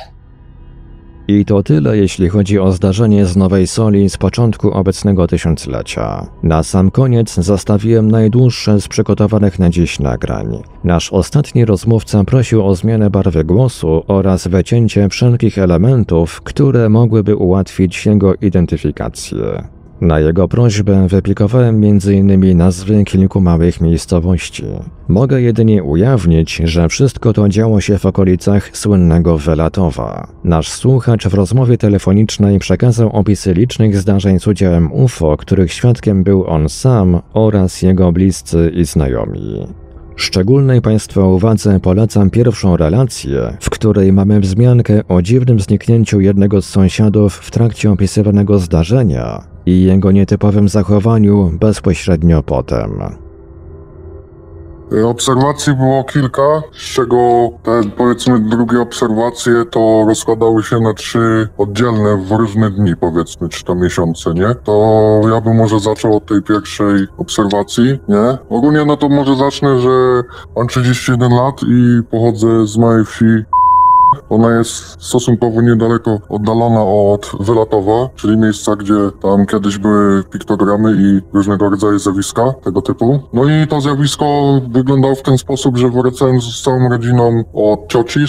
I to tyle, jeśli chodzi o zdarzenie z Nowej Soli z początku obecnego tysiąclecia. Na sam koniec zostawiłem najdłuższe z przygotowanych na dziś nagrań. Nasz ostatni rozmówca prosił o zmianę barwy głosu oraz wycięcie wszelkich elementów, które mogłyby ułatwić jego identyfikację. Na jego prośbę wyplikowałem m.in. nazwy kilku małych miejscowości. Mogę jedynie ujawnić, że wszystko to działo się w okolicach słynnego Welatowa. Nasz słuchacz w rozmowie telefonicznej przekazał opisy licznych zdarzeń z udziałem UFO, których świadkiem był on sam oraz jego bliscy i znajomi. Szczególnej Państwa uwadze polecam pierwszą relację, w której mamy wzmiankę o dziwnym zniknięciu jednego z sąsiadów w trakcie opisywanego zdarzenia i jego nietypowym zachowaniu bezpośrednio potem. Obserwacji było kilka, z czego te, powiedzmy, drugie obserwacje to rozkładały się na 3 oddzielne w różne dni, powiedzmy, czy to miesiące, nie? To ja bym może zaczął od tej pierwszej obserwacji, nie? Ogólnie no to może zacznę, że mam 31 lat i pochodzę z małej wsi. Ona jest stosunkowo niedaleko oddalona od Wylatowa, czyli miejsca, gdzie tam kiedyś były piktogramy i różnego rodzaju zjawiska tego typu. No i to zjawisko wyglądało w ten sposób, że wracałem z całą rodziną od cioci,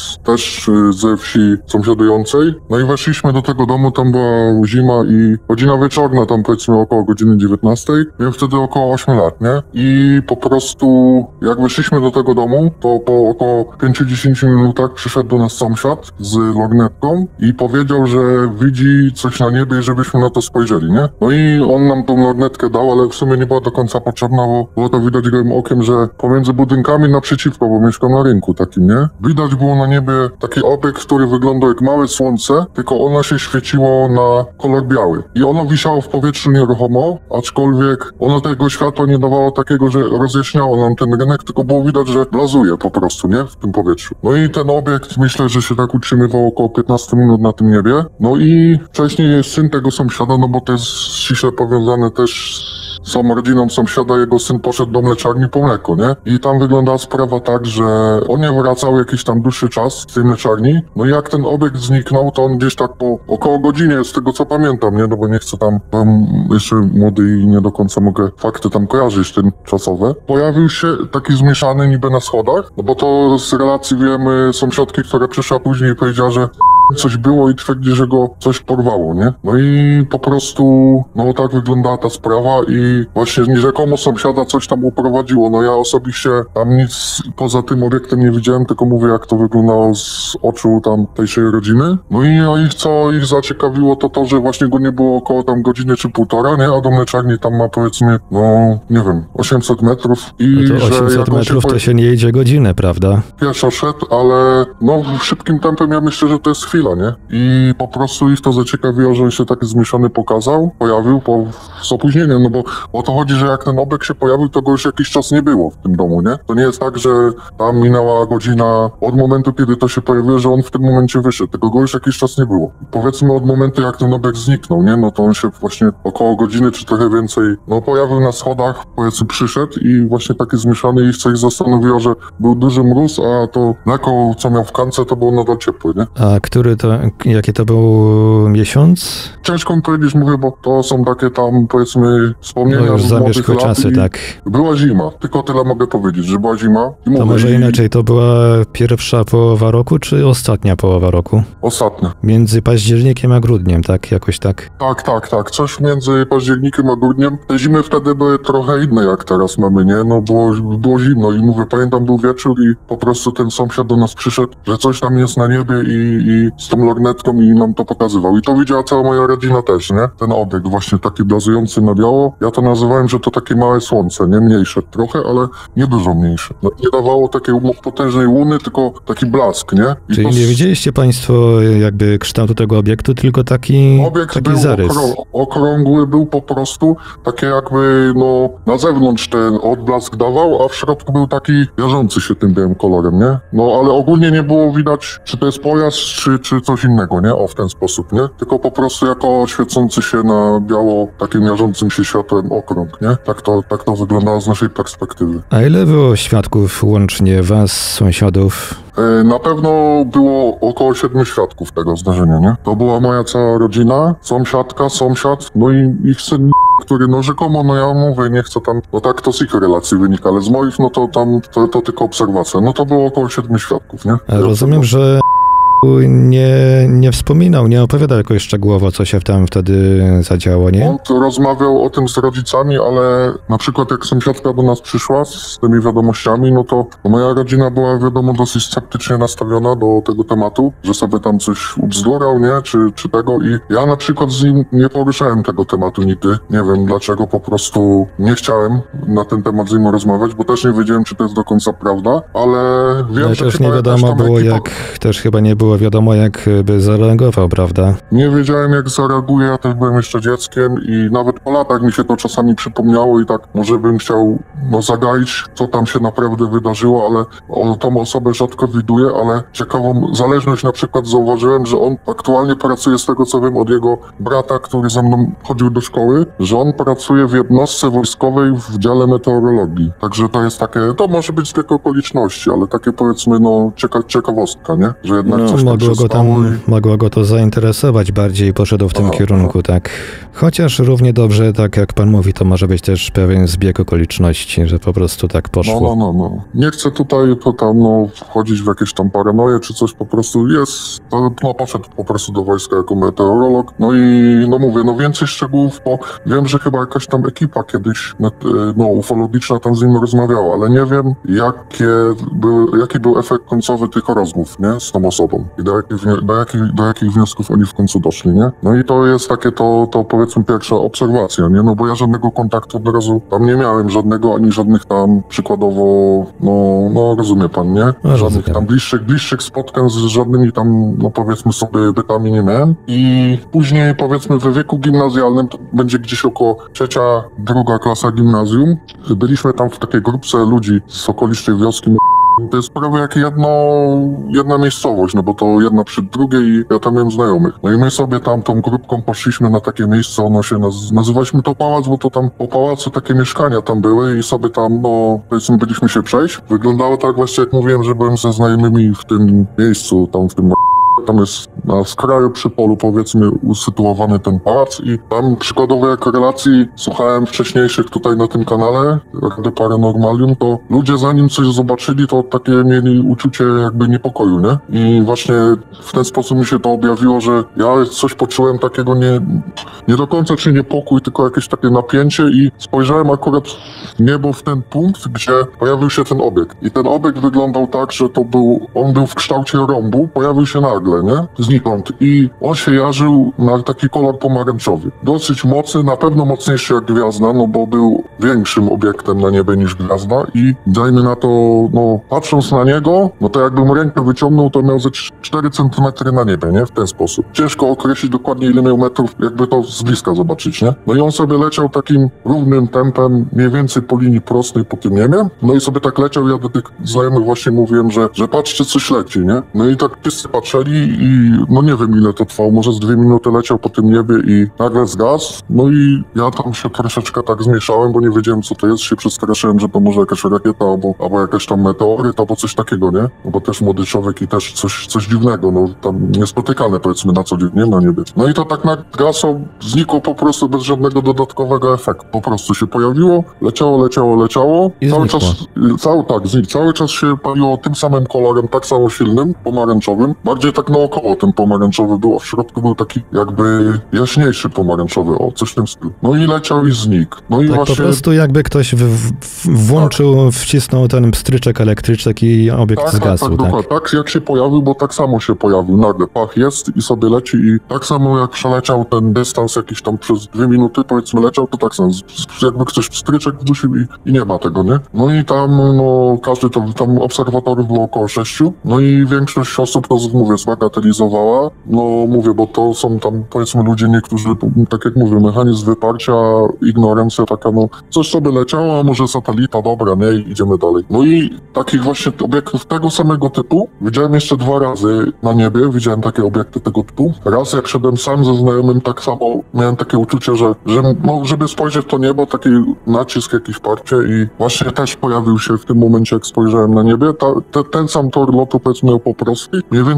też ze wsi sąsiadującej. No i weszliśmy do tego domu, tam była zima i godzina wieczorna, tam powiedzmy około godziny 19. Miałem wtedy około 8 lat, nie? I po prostu jak weszliśmy do tego domu, to po około 5-10 minutach przyszedł do nas sąsiad z lornetką i powiedział, że widzi coś na niebie i żebyśmy na to spojrzeli, nie? No i on nam tą lornetkę dał, ale w sumie nie była do końca potrzebna, bo było to widać gołym okiem, że pomiędzy budynkami naprzeciwko, bo mieszkam na rynku takim, nie? Widać było na niebie taki obiekt, który wyglądał jak małe słońce, tylko ono się świeciło na kolor biały. I ono wisiało w powietrzu nieruchomo, aczkolwiek ono tego światła nie dawało takiego, że rozjaśniało nam ten rynek, tylko było widać, że blazuje po prostu, nie? W tym powietrzu. No i ten obiekt, myślę, że się tak utrzymywał około 15 minut na tym niebie. No i wcześniej jest syn tego sąsiada, no bo to jest ściśle powiązane też z tą rodziną sąsiada, jego syn poszedł do mleczarni po mleko, nie? I tam wyglądała sprawa tak, że on nie wracał jakiś tam dłuższy czas z tej mleczarni. No i jak ten obiekt zniknął, to on gdzieś tak po około godzinie, z tego co pamiętam, nie? No bo nie chcę tam jeszcze młody i nie do końca mogę fakty tam kojarzyć tymczasowe. Pojawił się taki zmieszany niby na schodach, no bo to z relacji wiemy sąsiadki, która przyszła później i powiedziała, że coś było i twierdzi, że go coś porwało, nie? No i po prostu, no tak wyglądała ta sprawa i właśnie rzekomo sąsiada coś tam uprowadziło. No ja osobiście tam nic poza tym obiektem nie widziałem, tylko mówię, jak to wyglądało z oczu tam tejszej rodziny. No i co ich zaciekawiło, to, że właśnie go nie było około tam godziny czy półtora, nie? A do mleczarni tam ma powiedzmy, no nie wiem, 800 metrów i no to 800 metrów to się nie jedzie godzinę, prawda? Pieszo szedł, ale no szybkim tempem ja myślę, że to jest chwila, nie? I po prostu ich to zaciekawiło, że on się taki zmieszany pojawił z opóźnieniem, no bo o to chodzi, że jak ten obiekt się pojawił, to go już jakiś czas nie było w tym domu, nie? To nie jest tak, że tam minęła godzina od momentu, kiedy to się pojawiło, że on w tym momencie wyszedł, tylko go już jakiś czas nie było. Powiedzmy od momentu, jak ten obiekt zniknął, nie? No to on się właśnie około godziny, czy trochę więcej, no pojawił na schodach, powiedzmy przyszedł i właśnie taki zmieszany i coś zastanowiło, że był duży mróz, a to mleko, co miał w kance, to było nadal ciepłe, nie? A jaki to był miesiąc? Ciężko mi powiedzieć, mówię, bo to są takie tam, powiedzmy, wspomnienia. No już zamierzchłe czasy, tak. Była zima, tylko tyle mogę powiedzieć, że była zima. To może inaczej, to była pierwsza połowa roku, czy ostatnia połowa roku? Ostatnia. Między październikiem a grudniem, tak? Jakoś tak? Tak. Coś między październikiem a grudniem. Te zimy wtedy były trochę inne, jak teraz mamy, nie? No było zimno i mówię, pamiętam, był wieczór i po prostu ten sąsiad do nas przyszedł, że coś tam jest na niebie i z tą lornetką i nam to pokazywał. I to widziała cała moja rodzina też, nie? Ten obiekt właśnie taki blazujący na biało. Ja to nazywałem, że to takie małe słońce, nie? Mniejsze trochę, ale nie dużo mniejsze. No, nie dawało takiej potężnej łuny, tylko taki blask, nie? I czyli nie widzieliście Państwo jakby kształtu tego obiektu, tylko taki zarys? Okrągły był po prostu, takie jakby, no, na zewnątrz ten odblask dawał, a w środku był taki jarzący się tym białym kolorem, nie? No, ale ogólnie nie było widać, czy to jest pojazd, czy coś innego, nie? O, w ten sposób, nie? Tylko po prostu jako świecący się na biało, takim jarzącym się światłem okrąg, nie? Tak to wyglądało z naszej perspektywy. A ile było świadków łącznie was, sąsiadów? Na pewno było około 7 świadków tego zdarzenia, nie? To była moja cała rodzina, sąsiad, no i ich syn, który no rzekomo, no ja mówię, nie chcę tam, no tak to z ich relacji wynika, ale z moich, no to tam to tylko obserwacja. No to było około 7 świadków, nie? Rozumiem, że nie wspominał, nie opowiadał jakoś szczegółowo, co się tam wtedy zadziało, nie? On rozmawiał o tym z rodzicami, ale na przykład jak sąsiadka do nas przyszła z tymi wiadomościami, no to moja rodzina była, wiadomo, dosyć sceptycznie nastawiona do tego tematu, że sobie tam coś ubzdurał, nie? Czy tego i ja na przykład z nim nie poruszałem tego tematu nigdy. Nie wiem dlaczego, po prostu nie chciałem na ten temat z nim rozmawiać, bo też nie wiedziałem, czy to jest do końca prawda, ale wiem, no że też chyba nie wiadomo było też chyba nie było wiadomo, jak by zareagował, prawda? Nie wiedziałem, jak zareaguje, ja też byłem jeszcze dzieckiem i nawet po latach mi się to czasami przypomniało i tak może bym chciał zagaić, co tam się naprawdę wydarzyło, ale tą osobę rzadko widuję, ale ciekawą zależność na przykład zauważyłem, że on aktualnie pracuje, z tego co wiem, od jego brata, który ze mną chodził do szkoły, że on pracuje w jednostce wojskowej w dziale meteorologii. Także to jest takie, to może być tylko okoliczności, ale takie powiedzmy, ciekawostka, nie? Że jednak coś mogło go to zainteresować bardziej i poszedł w tym kierunku, tak. Chociaż równie dobrze, tak jak pan mówi, to może być też pewien zbieg okoliczności, że po prostu tak poszło. No. Nie chcę tutaj wchodzić w jakieś tam paranoje czy coś, po prostu jest, poszedł po prostu do wojska jako meteorolog, no i mówię, więcej szczegółów, bo wiem, że chyba jakaś tam ekipa kiedyś ufologiczna tam z nim rozmawiała, ale nie wiem, jaki był efekt końcowy tych rozmów, nie, z tą osobą i do jakich wniosków oni w końcu doszli, nie? No i to jest takie to powiedzmy pierwsza obserwacja, nie? No bo ja żadnego kontaktu od razu tam nie miałem, ani żadnych tam przykładowo, rozumie pan, nie? Żadnych tam bliższych spotkań z żadnymi tam, powiedzmy sobie bytami nie miałem i później powiedzmy we wieku gimnazjalnym, to będzie gdzieś około 3., 2. klasa gimnazjum, byliśmy tam w takiej grupce ludzi z okolicznej wioski. To jest prawie jak jedna miejscowość, no bo to jedna przy drugiej i ja tam miałem znajomych. No i my sobie tam tą grupką poszliśmy na takie miejsce, ono się nazywaliśmy to pałac, bo to tam po pałacu takie mieszkania tam były i sobie tam, powiedzmy, byliśmy się przejść. Wyglądało tak właśnie, jak mówiłem, że byłem ze znajomymi w tym miejscu, tam w tym tam jest na skraju przy polu, powiedzmy, usytuowany ten pałac i tam przykładowo jak relacji słuchałem wcześniejszych tutaj na tym kanale, Rady Paranormalium, to ludzie zanim coś zobaczyli, to takie mieli uczucie jakby niepokoju, nie? I właśnie w ten sposób mi się to objawiło, że ja coś poczułem takiego nie do końca czy niepokój, tylko jakieś takie napięcie i spojrzałem akurat w niebo w ten punkt, gdzie pojawił się ten obiekt. I ten obiekt wyglądał tak, że on był w kształcie rąbu, pojawił się nagle, nie? Znikąd. I on się jarzył na taki kolor pomarańczowy. Dosyć mocny, na pewno mocniejszy jak gwiazda, no bo był większym obiektem na niebie niż gwiazda i dajmy na to, patrząc na niego, to jakbym rękę wyciągnął, to miał ze 4 cm na niebie, nie? W ten sposób. Ciężko określić dokładnie, ile miał metrów, jakby to z bliska zobaczyć, nie? No i on sobie leciał takim równym tempem, mniej więcej po linii prostej po tym niebie. No i sobie tak leciał, ja do tych znajomych właśnie mówiłem, że patrzcie, coś leci, nie? No i tak wszyscy patrzyli i nie wiem, ile to trwało, może z 2 minuty leciał po tym niebie i nagle zgasł. No i ja tam się troszeczkę tak zmieszałem, bo nie wiedziałem, co to jest, się przestraszyłem, że to może jakaś rakieta albo jakaś tam meteoryt, albo coś takiego, nie? No bo też młody człowiek i też coś dziwnego, tam niespotykane powiedzmy na co dzień, nie? Na niebie. No i to tak nagasło, znikło po prostu bez żadnego dodatkowego efektu. Po prostu się pojawiło, leciało. I Cały czas się paliło tym samym kolorem, tak samo silnym, pomarańczowym. Bardziej tak naokoło ten pomarańczowy był, a w środku był taki jakby jaśniejszy pomarańczowy, coś w tym stylu. No i leciał i znikł. No i tak właśnie... po prostu jakby ktoś wcisnął ten pstryczek elektryczek i obiekt zgasł, tak? Dokładnie. Tak jak się pojawił, bo tak samo się pojawił. Nagle pach jest i sobie leci i tak samo jak przeleciał ten dystans jakiś tam przez 2 minuty, powiedzmy leciał, to tak samo, jakby ktoś pstryczek wdusił i nie ma tego, nie? No i tam, każdy tam obserwatorów było około 6, no i większość osób, mówię, zbagatelizowała. Mówię, bo to są tam, powiedzmy, ludzie niektórzy, tak jak mówię, mechanizm wyparcia, ignorancja taka, coś sobie leciało, a może satelita, dobra, nie, i idziemy dalej. No i takich właśnie obiektów tego samego typu widziałem jeszcze 2 razy na niebie, widziałem takie obiekty tego typu. Raz jak szedłem sam ze znajomym, tak samo miałem takie uczucie, że żeby spojrzeć w to niebo, taki nacisk, jakiś parcie i właśnie też pojawił się w tym momencie, jak spojrzałem na niebie, ten sam tor lotu, powiedzmy, miał po prostu. Mniej więcej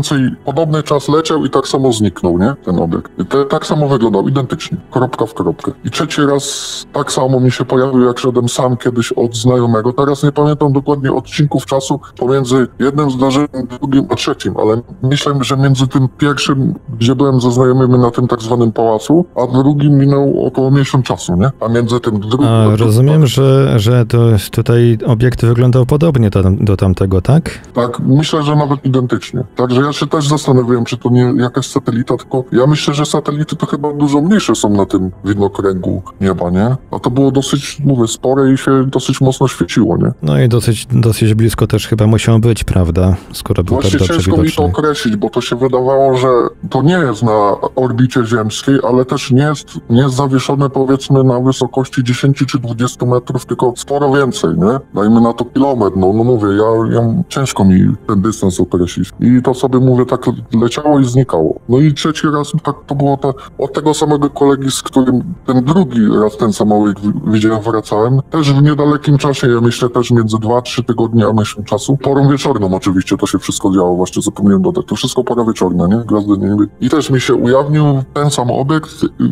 podobny czas leciał i tak samo zniknął, nie? Ten obiekt. Tak samo wyglądał, identycznie. Kropka w kropkę. I trzeci raz tak samo mi się pojawił, jak szedłem sam kiedyś od znajomego. Teraz nie pamiętam dokładnie odcinków czasu pomiędzy jednym zdarzeniem, drugim a trzecim, ale myślę, że między tym pierwszym, gdzie byłem ze znajomymi na tym tak zwanym pałacu, a drugim minął około miesiąc czasu, nie? A między tym drugim... Rozumiem, że to tutaj obiekt wyglądał podobnie do tamtego, tak? Tak, myślę, że nawet identycznie. Także ja się też zastanawiałem, czy to nie jakaś satelita, tylko ja myślę, że satelity to chyba dużo mniejsze są na tym widnokręgu nieba, nie? A to było dosyć, mówię, spore i się dosyć mocno świeciło, nie? No i dosyć blisko też chyba musiał być, prawda? Skoro był właśnie tak dobrze ciężko widoczny. mi to określić, bo to się wydawało, że to nie jest na orbicie ziemskiej, ale też nie jest zawieszone, powiedzmy, na wysokości 10 czy 20 metrów, tylko sporo więcej, nie? Dajmy na to kilometr, no mówię, ciężko mi ten dystans określić. I to sobie, mówię, tak leciało i znikało. No i trzeci raz tak to było od tego samego kolegi, z którym ten drugi raz ten samochód widziałem, wracałem. Też w niedalekim czasie, ja myślę też między 2-3 tygodnie a miesiąc czasu. Porą wieczorną oczywiście to się wszystko działo, właśnie zapomniałem dodać. To wszystko pora wieczorna, nie? Gwiazdy niebie. I też mi się ujawnił ten sam obiekt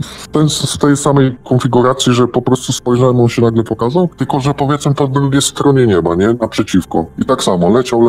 w tej samej konfiguracji, że po prostu spojrzałem, on się nagle pokazał, tylko że powiedzmy po drugiej stronie nieba, nie? Naprzeciwko. I tak samo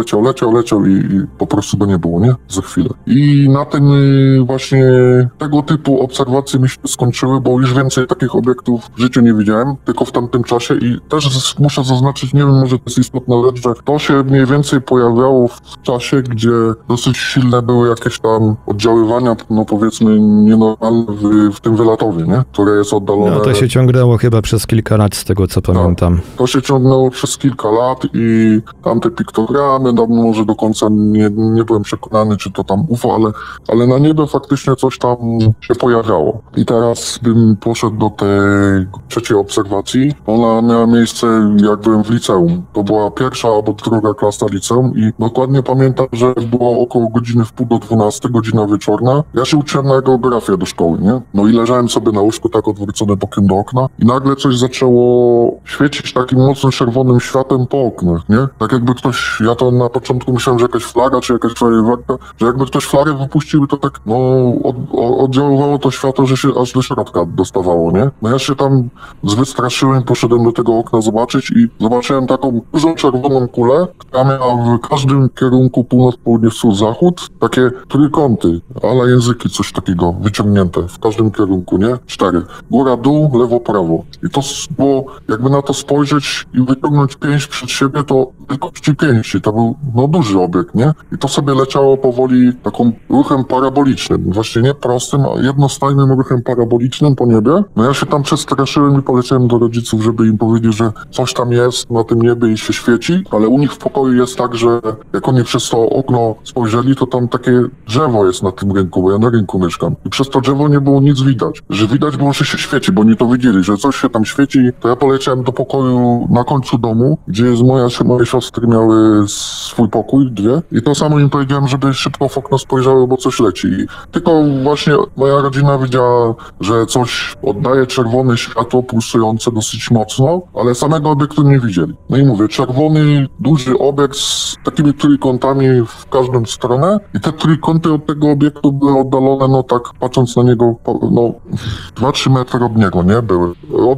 leciał i po prostu go nie było, nie? Za chwilę. I na tym właśnie tego typu obserwacje mi się skończyły, bo już więcej takich obiektów w życiu nie widziałem, tylko w tamtym czasie i też muszę zaznaczyć, nie wiem, może to jest istotna rzecz, że to się mniej więcej pojawiało w czasie, gdzie dosyć silne były jakieś tam oddziaływania, no powiedzmy nienormalne w tym wylatowie, nie? Które jest oddalone. No to się ciągnęło chyba przez kilka lat, z tego co pamiętam. To się ciągnęło przez kilka lat i tamte piktogramy, no może do końca nie byłem przekonany, czy to tam UFO, ale na niebie faktycznie coś tam się pojawiało. I teraz bym poszedł do tej trzeciej obserwacji. Ona miała miejsce, jak byłem w liceum. To była pierwsza albo druga klasa liceum i dokładnie pamiętam, że było około godziny w 11:30, godzina wieczorna. Ja się uczyłem na geografię do szkoły, nie? No i leżałem sobie na łóżku tak odwrócony bokiem do okna i nagle coś zaczęło świecić takim mocnym czerwonym światłem po oknach, nie? Tak jakby ktoś, ja to na początku myślałem, że jakaś flaga czy jakaś fajerwerka, że jakby ktoś flagę wypuścił, to tak, no, oddziaływało to światło, że się aż do środka dostawało, nie? No ja się tam wystraszyłem, poszedłem do tego okna zobaczyć i zobaczyłem taką dużą czerwoną kulę, która miała w każdym kierunku północ, południe, wschód, zachód, takie trójkąty, ale języki, coś takiego, wyciągnięte w każdym kierunku, nie? 4. Góra, dół, lewo, prawo. I to było, jakby na to spojrzeć i wyciągnąć pięść przed siebie, to wielkości pięści, to był, no, duży obiekt, nie? I to sobie leciało powoli taką ruchem parabolicznym, właśnie nie prostym, a jednostajnym ruchem parabolicznym po niebie. No ja się tam przestraszyłem i poleciałem do rodziców, żeby im powiedzieć, że coś tam jest na tym niebie i się świeci, ale u nich w pokoju jest tak, że jak oni przez to okno spojrzeli, to tam takie drzewo jest na tym rynku, bo ja na rynku mieszkam. I przez to drzewo nie było nic widać. Że widać było, że się świeci, bo oni to widzieli, że coś się tam świeci. To ja poleciałem do pokoju na końcu domu, gdzie moje siostry miały swój pokój, 2. I to samo im powiedziałem, żeby szybko w okno spojrzały, bo coś leci. I tylko właśnie moja rodzina widziała, że coś oddaje czerwone światło pulsujące dosyć mocno, ale samego obiektu nie widzieli. No i mówię, czerwony, duży obiekt z takimi trójkątami w każdą stronę i te trójkąty od tego obiektu były oddalone, no tak patrząc na niego, no 2-3 metry od niego, nie? Były.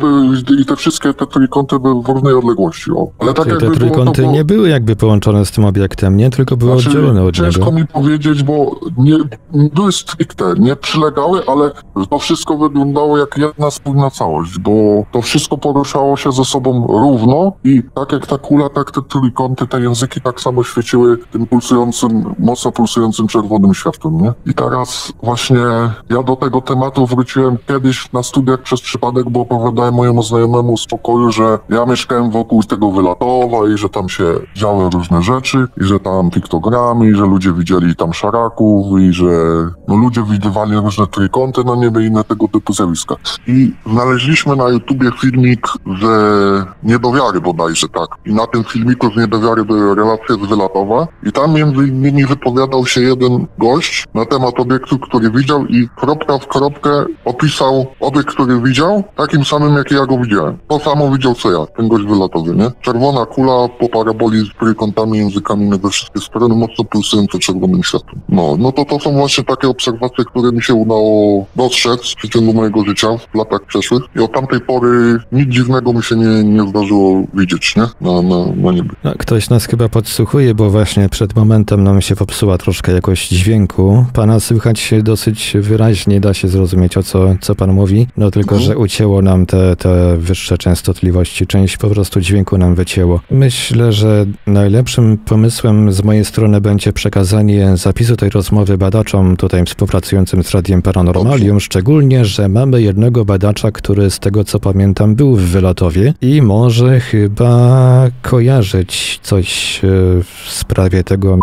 I te wszystkie te trójkąty były w różnej odległości, o. Ale tak jakby te trójkąty nie były jakby połączone z tym obiektem, nie? Tylko były oddzielone od niego. Ciężko mi powiedzieć, bo nie były stricte, nie przylegały, ale to wszystko wyglądało jak jedna spójna całość, bo to wszystko poruszało się ze sobą równo i tak jak ta kula, tak te trójkąty, te języki tak samo świeciły tym mocno pulsującym czerwonym światłem, nie? I teraz właśnie ja do tego tematu wróciłem kiedyś na studiach przez przypadek, bo opowiadałem mojemu znajomemu z pokoju, że ja mieszkałem wokół tego Wylatowa i że tam się działy różne rzeczy i że tam piktogramy i że ludzie widzieli tam szaraków i że no ludzie widywali różne trójkąty na niebie i inne tego typu zjawiska. I znaleźliśmy na YouTubie filmik z Niedowiary bodajże, tak. I na tym filmiku z Niedowiary były relacje z Wylatowa i tam między innymi wypowiadał się jeden gość na temat obiektu, który widział i kropka w kropkę opisał obiekt, który widział, takim samym jak ja go widziałem. To samo widział co ja, ten gość wylatowy, nie? Czerwona kula po paraboli z trójkątami, językami na we wszystkie strony, mocno pulsujące czerwonym światłem. światłem. No to są właśnie takie obserwacje, które mi się udało dostrzec w przeciągu mojego życia w latach przeszłych i od tamtej pory nic dziwnego mi się nie zdarzyło widzieć, nie? Na niebie. No, ktoś nas chyba podsłuchuje, bo właśnie przed momentem nam się popsuła troszkę jakość dźwięku. Pana słychać dosyć wyraźnie, da się zrozumieć, o co pan mówi, no tylko, że ucięło nam te wyższe częstotliwości. Część po prostu dźwięku nam wycięło. Myślę, że najlepszym pomysłem z mojej strony będzie przekazanie zapisu tej rozmowy badaczom tutaj współpracującym z Radiem Paranormalium, szczególnie, że mamy jednego badacza, który z tego co pamiętam był w Wylatowie i może chyba kojarzyć coś w sprawie tego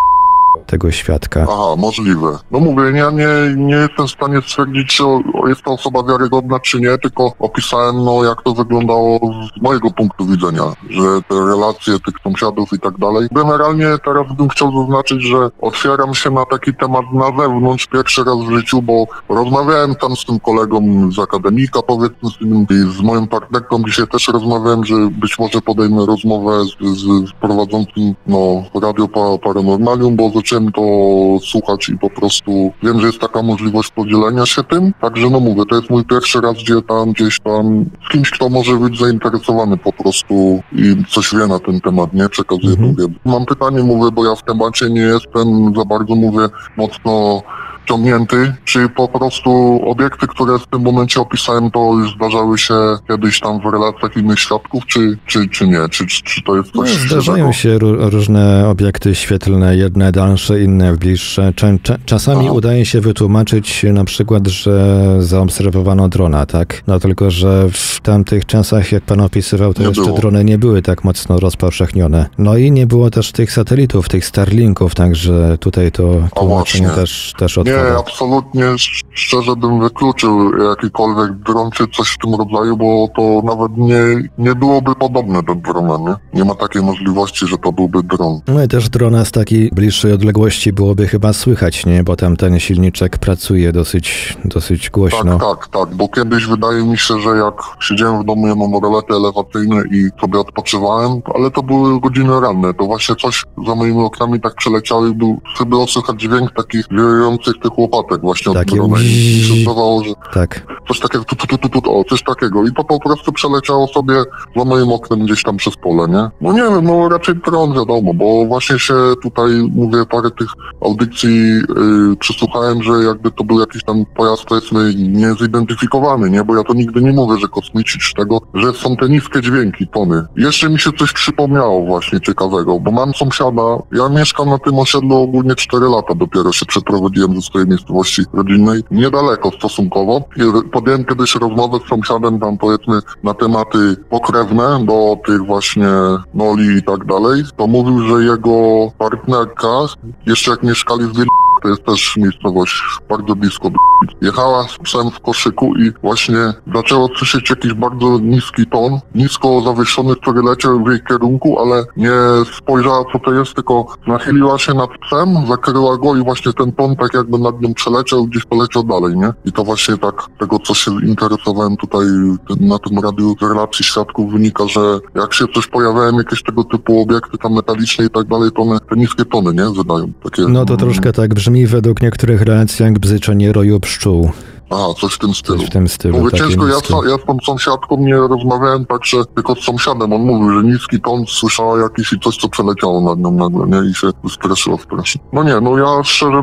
świadka. Aha, możliwe. No mówię, ja nie jestem w stanie stwierdzić, czy jest to osoba wiarygodna, czy nie, tylko opisałem, jak to wyglądało z mojego punktu widzenia, że te relacje tych sąsiadów i tak dalej. Generalnie teraz bym chciał zaznaczyć, że otwieram się na taki temat na zewnątrz pierwszy raz w życiu, bo rozmawiałem tam z tym kolegą z akademika, powiedzmy, z moją partnerką dzisiaj też rozmawiałem, że być może podejmę rozmowę z prowadzącym, Radio Paranormalium, bo zacząłem to słuchać i po prostu wiem, że jest taka możliwość podzielenia się tym, także mówię, to jest mój pierwszy raz, gdzieś tam z kimś, kto może być zainteresowany po prostu i coś wie na ten temat, nie? Przekazuję tą wiedzę. Mam pytanie, mówię, bo ja w temacie nie jestem za bardzo, mocno ciągnięty, czy po prostu obiekty, które w tym momencie opisałem, to już zdarzały się kiedyś tam w relacjach innych świadków, czy nie? Czy to jest coś zdarzają się różne obiekty świetlne, jedne dalsze, inne bliższe. Czasami udaje się wytłumaczyć na przykład, że zaobserwowano drona, tak? No tylko, że w tamtych czasach, jak pan opisywał, to jeszcze drony nie były tak mocno rozpowszechnione. No i nie było też tych satelitów, tych Starlinków, także tutaj to tłumaczenie też odpada. Nie, absolutnie, szczerze bym wykluczył jakikolwiek dron czy coś w tym rodzaju, bo to nawet nie byłoby podobne do drona, nie? Nie ma takiej możliwości, że to byłby dron. No i też drona z takiej bliższej odległości byłoby chyba słychać, nie? Bo tam ten silniczek pracuje dosyć głośno. Tak, bo kiedyś wydaje mi się, że jak siedziałem w domu, ja mam rolety elewacyjne i sobie odpoczywałem, ale to były godziny ranne, to właśnie coś za moimi oknami tak przeleciało i było słychać dźwięk takich wirujących tych łopatek właśnie od drona. I się zdawało, że coś takiego, coś takiego. I to po prostu przeleciało sobie za moim oknem gdzieś tam przez pole, nie? No nie wiem, raczej dron, wiadomo, bo właśnie się tutaj, mówię, parę tych audycji przesłuchałem, że jakby to był jakiś tam pojazd, powiedzmy, niezidentyfikowany, nie? Bo ja to nigdy nie mówię, że kosmici, czy tego, że są te niskie dźwięki, tony. Jeszcze mi się coś przypomniało właśnie ciekawego, bo mam sąsiada, ja mieszkam na tym osiedlu ogólnie 4 lata, dopiero się przeprowadziłem ze swojej miejscowości rodzinnej, niedaleko stosunkowo. I podjąłem kiedyś rozmowę z sąsiadem tam, powiedzmy, na tematy pokrewne do tych właśnie noli i tak dalej. To mówił, że jego partnerka, jeszcze jak mieszkali w to jest też miejscowość bardzo blisko, jechała z psem w koszyku i właśnie zaczęła słyszeć jakiś bardzo niski ton, nisko zawieszony, który leciał w jej kierunku, ale nie spojrzała, co to jest, tylko nachyliła się nad psem, zakryła go i właśnie ten ton tak jakby nad nią przeleciał, gdzieś poleciał dalej, nie? I to właśnie tak, tego co się interesowałem tutaj na tym radiu z relacji świadków wynika, że jak się coś pojawiają, jakieś tego typu obiekty tam metaliczne i tak dalej, to one te niskie tony, nie? Wydają. Takie, no to troszkę tak brzmi według niektórych relacji jak bzyczenie roju pszczół. Aha, coś w tym stylu. Coś w tym stylu. Mówię, ciężko, ja z tą sąsiadką nie rozmawiałem także tylko z sąsiadem. On mówił, że niski ton słyszała jakiś i coś, co przeleciało nad nią nagle, nie? I się wystraszyła strasznie. No nie, ja szczerze,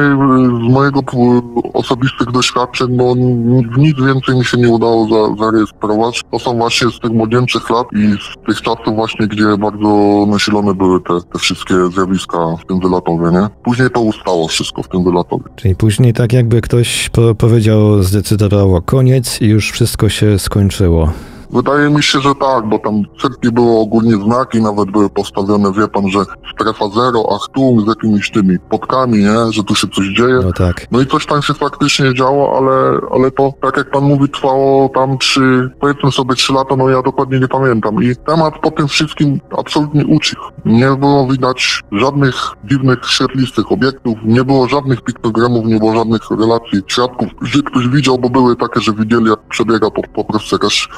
z mojego osobistych doświadczeń, nic więcej mi się nie udało zarejestrować. To są właśnie z tych młodzieńczych lat i z tych czasów właśnie, gdzie bardzo nasilone były te wszystkie zjawiska w tym Wylatowie, nie? Później to ustało wszystko w tym Wylatowie. Czyli później tak jakby ktoś powiedział, zdecydowało koniec i już wszystko się skończyło. Wydaje mi się, że tak, bo tam wszystkie były ogólnie znaki, nawet były postawione, wie pan, że strefa zero, Achtung, z jakimiś tymi podkami, nie, że tu się coś dzieje. No tak. No i coś tam się faktycznie działo, ale to, tak jak pan mówi, trwało tam powiedzmy sobie 3 lata, ja dokładnie nie pamiętam. I temat po tym wszystkim absolutnie ucichł. Nie było widać żadnych dziwnych, świetlistych obiektów, nie było żadnych piktogramów, nie było żadnych relacji świadków, że ktoś widział, bo były takie, że widzieli, jak przebiega po prostu jakaś postać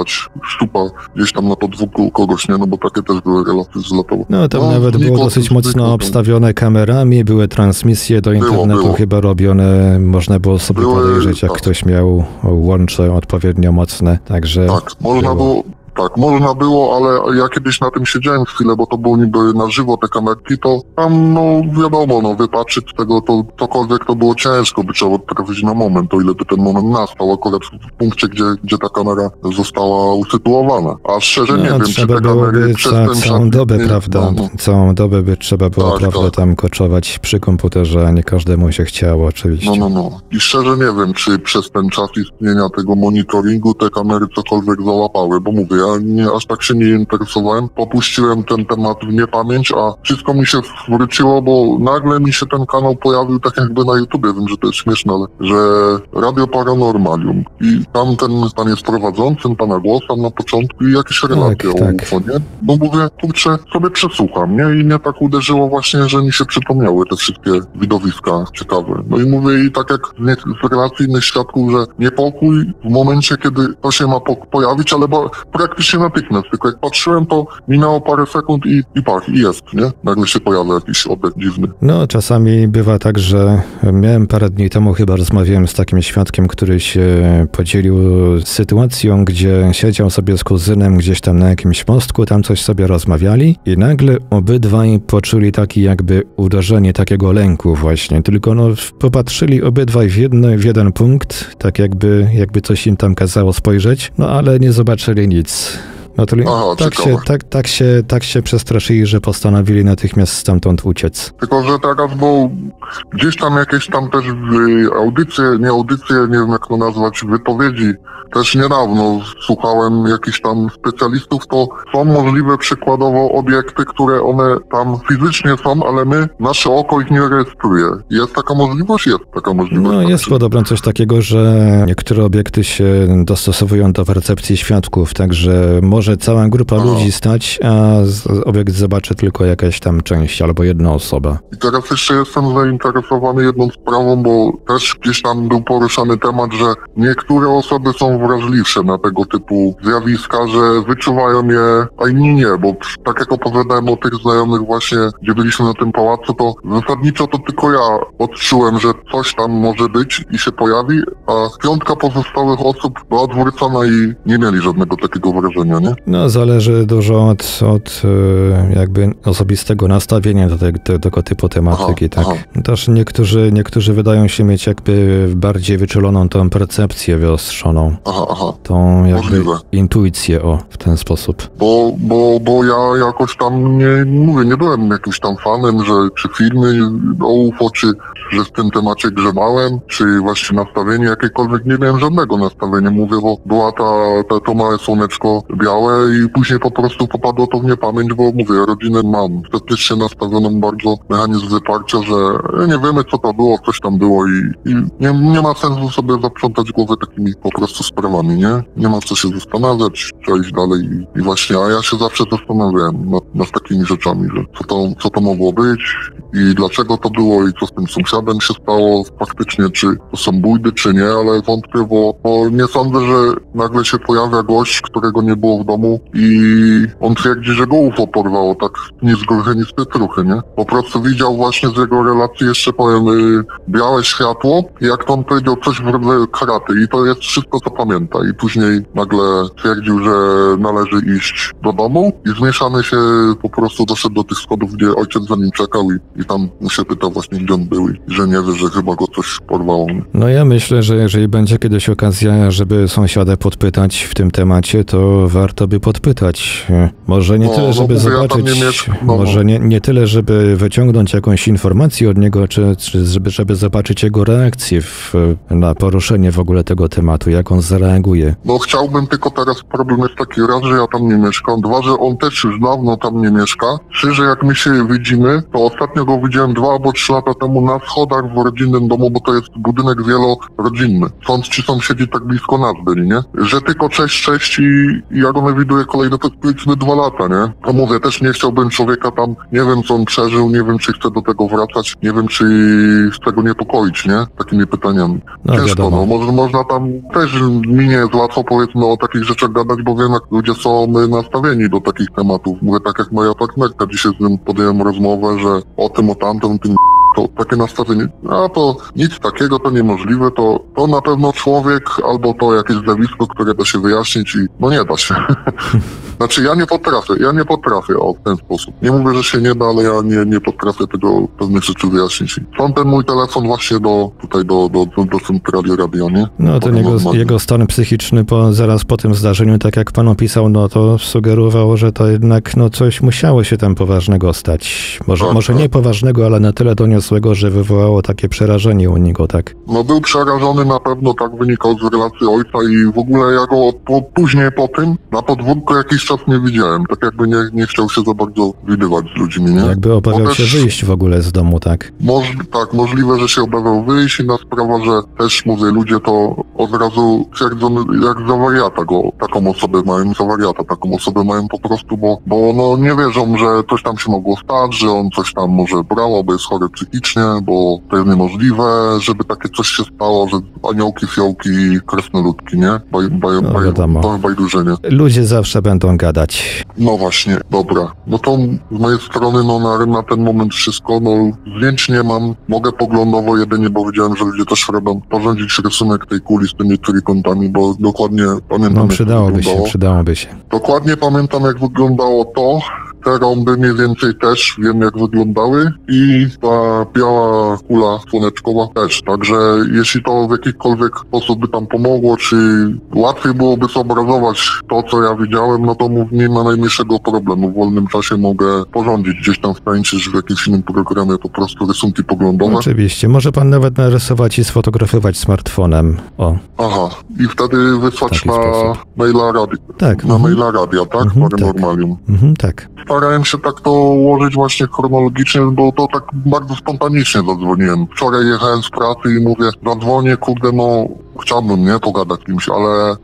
widać szczupa gdzieś tam na podwórku kogoś, nie? No bo takie też były relacje zlotowe. No tam nawet było dosyć mocno obstawione kamerami, były transmisje do internetu chyba robione, można było sobie podejrzeć, jak ktoś miał łącze odpowiednio mocne, także... Tak, można było, ale ja kiedyś na tym siedziałem chwilę, bo to było niby na żywo te kamerki, to tam, no wiadomo, no wypatrzyć tego, to cokolwiek to było ciężko, by trzeba trafić na moment, o ile by ten moment nastał, akurat w punkcie, gdzie ta kamera została usytuowana. A szczerze nie wiem, czy te kamery przez ten czas... Całą dobę, prawda, całą dobę by trzeba było, prawda, tam koczować przy komputerze, a nie każdemu się chciało, oczywiście. No. I szczerze nie wiem, czy przez ten czas istnienia tego monitoringu te kamery cokolwiek załapały, bo mówię, ja aż tak się nie interesowałem, popuściłem ten temat w niepamięć, a wszystko mi się wróciło, bo nagle mi się ten kanał pojawił tak jakby na YouTubie, wiem, że to jest śmieszne, ale że Radio Paranormalium i tam ten pan jest prowadzącym, pana głos tam na początku i jakieś relacje o UFO, nie? Bo mówię, kurczę, sobie przesłucham, nie? I mnie tak uderzyło właśnie, że mi się przypomniały te wszystkie widowiska ciekawe. No i mówię, i tak jak z relacji innych świadków, że niepokój w momencie, kiedy to się ma pojawić, ale praktycznie natychmiast, tylko jak patrzyłem, to minęło parę sekund i jest, nie? Nagle się pojawia jakiś obiekt dziwny. No, czasami bywa tak, że miałem parę dni temu, chyba rozmawiałem z takim świadkiem, który się podzielił sytuacją, gdzie siedział sobie z kuzynem gdzieś tam na jakimś mostku, tam coś sobie rozmawiali i nagle obydwaj poczuli takie jakby uderzenie takiego lęku właśnie, tylko no popatrzyli obydwaj w jeden punkt, tak jakby coś im tam kazało spojrzeć, no ale nie zobaczyli nic. No to tak się przestraszyli, że postanowili natychmiast stamtąd uciec. Tylko, że teraz, bo gdzieś tam jakieś tam też audycje, nie wiem jak to nazwać, wypowiedzi, też niedawno słuchałem jakichś tam specjalistów, to są możliwe przykładowo obiekty, które one tam fizycznie są, ale nasze oko ich nie rejestruje. Jest taka możliwość? Jest taka możliwość. No jest podobno coś takiego, że niektóre obiekty się dostosowują do percepcji świadków, także może cała grupa ludzi stać, a obiekt zobaczy tylko jakaś tam część albo jedna osoba. I teraz jeszcze jestem zainteresowany jedną sprawą, bo też gdzieś tam był poruszany temat, że niektóre osoby są wrażliwsze na tego typu zjawiska, że wyczuwają je, a inni nie, bo tak jak opowiadałem o tych znajomych właśnie, gdzie byliśmy na tym pałacu, to zasadniczo to tylko ja odczułem, że coś tam może być i się pojawi, a 5 pozostałych osób była odwrócona i nie mieli żadnego takiego wrażenia, nie? No, zależy dużo od jakby osobistego nastawienia do tego typu tematyki, tak. Też niektórzy wydają się mieć jakby bardziej wyczuloną tą percepcję wyostrzoną. Tą jakby intuicję, w ten sposób. Bo ja jakoś tam nie byłem jakimś tam fanem, czy filmy o UFO, czy że w tym temacie grzebałem, czy właśnie nastawienie jakiekolwiek, nie miałem żadnego nastawienia, mówię, bo była to małe słoneczko białe i później po prostu popadło to w niepamięć, bo mówię, rodzinę mam statycznie nastawioną bardzo mechanizm wyparcia, że nie wiemy co to było, coś tam było i nie ma sensu sobie zaprzątać głowy takimi po prostu sprawami, nie? Nie ma co się zastanawiać, trzeba iść dalej i właśnie, a ja się zawsze zastanawiałem nad takimi rzeczami, że co to mogło być i dlaczego to było i co z tym sąsiadem się stało faktycznie, czy to są bójdy, czy nie, ale wątpię, bo nie sądzę, że nagle się pojawia gość, którego nie było w domu i on twierdzi, że go UFO porwało, tak ni z gruchy, ni z pietruchy, nie? Po prostu widział właśnie z jego relacji, jeszcze powiem, białe światło i jak to on powiedział, coś w rodzaju kraty i to jest wszystko, co pamięta i później nagle twierdził, że należy iść do domu i zmieszany się po prostu doszedł do tych schodów, gdzie ojciec za nim czekał i tam mu się pytał właśnie, gdzie on był i że nie wie, że chyba go coś porwało. No ja myślę, że jeżeli będzie kiedyś okazja, żeby sąsiada podpytać w tym temacie, to warto by podpytać. Może nie tyle, żeby zobaczyć, może nie tyle, żeby wyciągnąć jakąś informację od niego, czy żeby zobaczyć jego reakcję na poruszenie w ogóle tego tematu, jak on zareaguje. No chciałbym, tylko teraz problem jest taki, raz, że ja tam nie mieszkam, 2, że on też już dawno tam nie mieszka, 3, że jak my się widzimy, to ostatnio go widziałem 2 albo 3 lata temu na schodach w rodzinnym domu, bo to jest budynek wielorodzinny. Stąd ci sąsiedzi tak blisko nas byli, nie? Że tylko cześć i jak on widuje kolejne, to powiedzmy 2 lata, nie? To mówię, też nie chciałbym człowieka tam, nie wiem co on przeżył, nie wiem czy chce do tego wracać, nie wiem czy z tego niepokoić, nie? Takimi pytaniami. Ciężko, no. Można tam też mi nie jest łatwo powiedzmy o takich rzeczach gadać, bo wiem jak ludzie są nastawieni do takich tematów. Mówię tak jak moja partnerka, dzisiaj z nim podjąłem rozmowę, że o tym, o tamtym, tym to takie nastawienie, a to nic takiego, to niemożliwe, to na pewno człowiek, albo to jakieś zjawisko, które da się wyjaśnić i no nie da się. Znaczy ja nie potrafię w ten sposób. Nie mówię, że się nie da, ale ja nie potrafię tego pewnych rzeczy wyjaśnić. Są ten mój telefon właśnie do centrali radio, nie? No ten jego stan psychiczny zaraz po tym zdarzeniu, tak jak pan opisał, no to sugerowało, że to jednak no coś musiało się tam poważnego stać. Może nie poważnego, ale na tyle doniosłego, że wywołało takie przerażenie u niego, tak? No był przerażony na pewno, tak wynikał z relacji ojca i w ogóle ja go później po tym na podwórku jakiś czas nie widziałem. Tak jakby nie chciał się za bardzo widywać z ludźmi, nie? Jakby obawiał się wyjść w ogóle z domu, tak? Tak, możliwe, że się obawiał wyjść. Inna sprawa, że też mówię, ludzie to od razu twierdzą, jak za wariata taką osobę mają po prostu, bo no nie wierzą, że coś tam się mogło stać, że on coś tam może brał, bo jest chory psychicznie, bo to jest niemożliwe, żeby takie coś się stało, że aniołki, fiołki, krasnoludki, nie? Bajdurzenie. Ludzie zawsze będą gadać. No właśnie, dobra. No to z mojej strony, no na ten moment wszystko, no zdjęć nie mam, mogę poglądowo jedynie, bo wiedziałem, że ludzie też robią porządzić rysunek tej kuli z tymi trójkątami, bo dokładnie pamiętam, no przydałoby się. Dokładnie pamiętam, jak wyglądało to. Te rąby mniej więcej też wiem, jak wyglądały i ta biała kula słoneczkowa też. Także jeśli to w jakikolwiek sposób by tam pomogło, czy łatwiej byłoby zobrazować to, co ja widziałem, no to nie ma najmniejszego problemu. W wolnym czasie mogę porządzić gdzieś tam w jakimś innym programie po prostu rysunki poglądowe. Oczywiście. Może pan nawet narysować i sfotografować smartfonem. O. Aha. I wtedy wysłać na maila radia. Tak. Na maila radia, tak? Paranormalium. Tak. Starałem się tak to ułożyć właśnie chronologicznie, bo to tak bardzo spontanicznie zadzwoniłem. Wczoraj jechałem z pracy i mówię, zadzwonię, kurde, no chciałbym, nie, pogadać z kimś, ale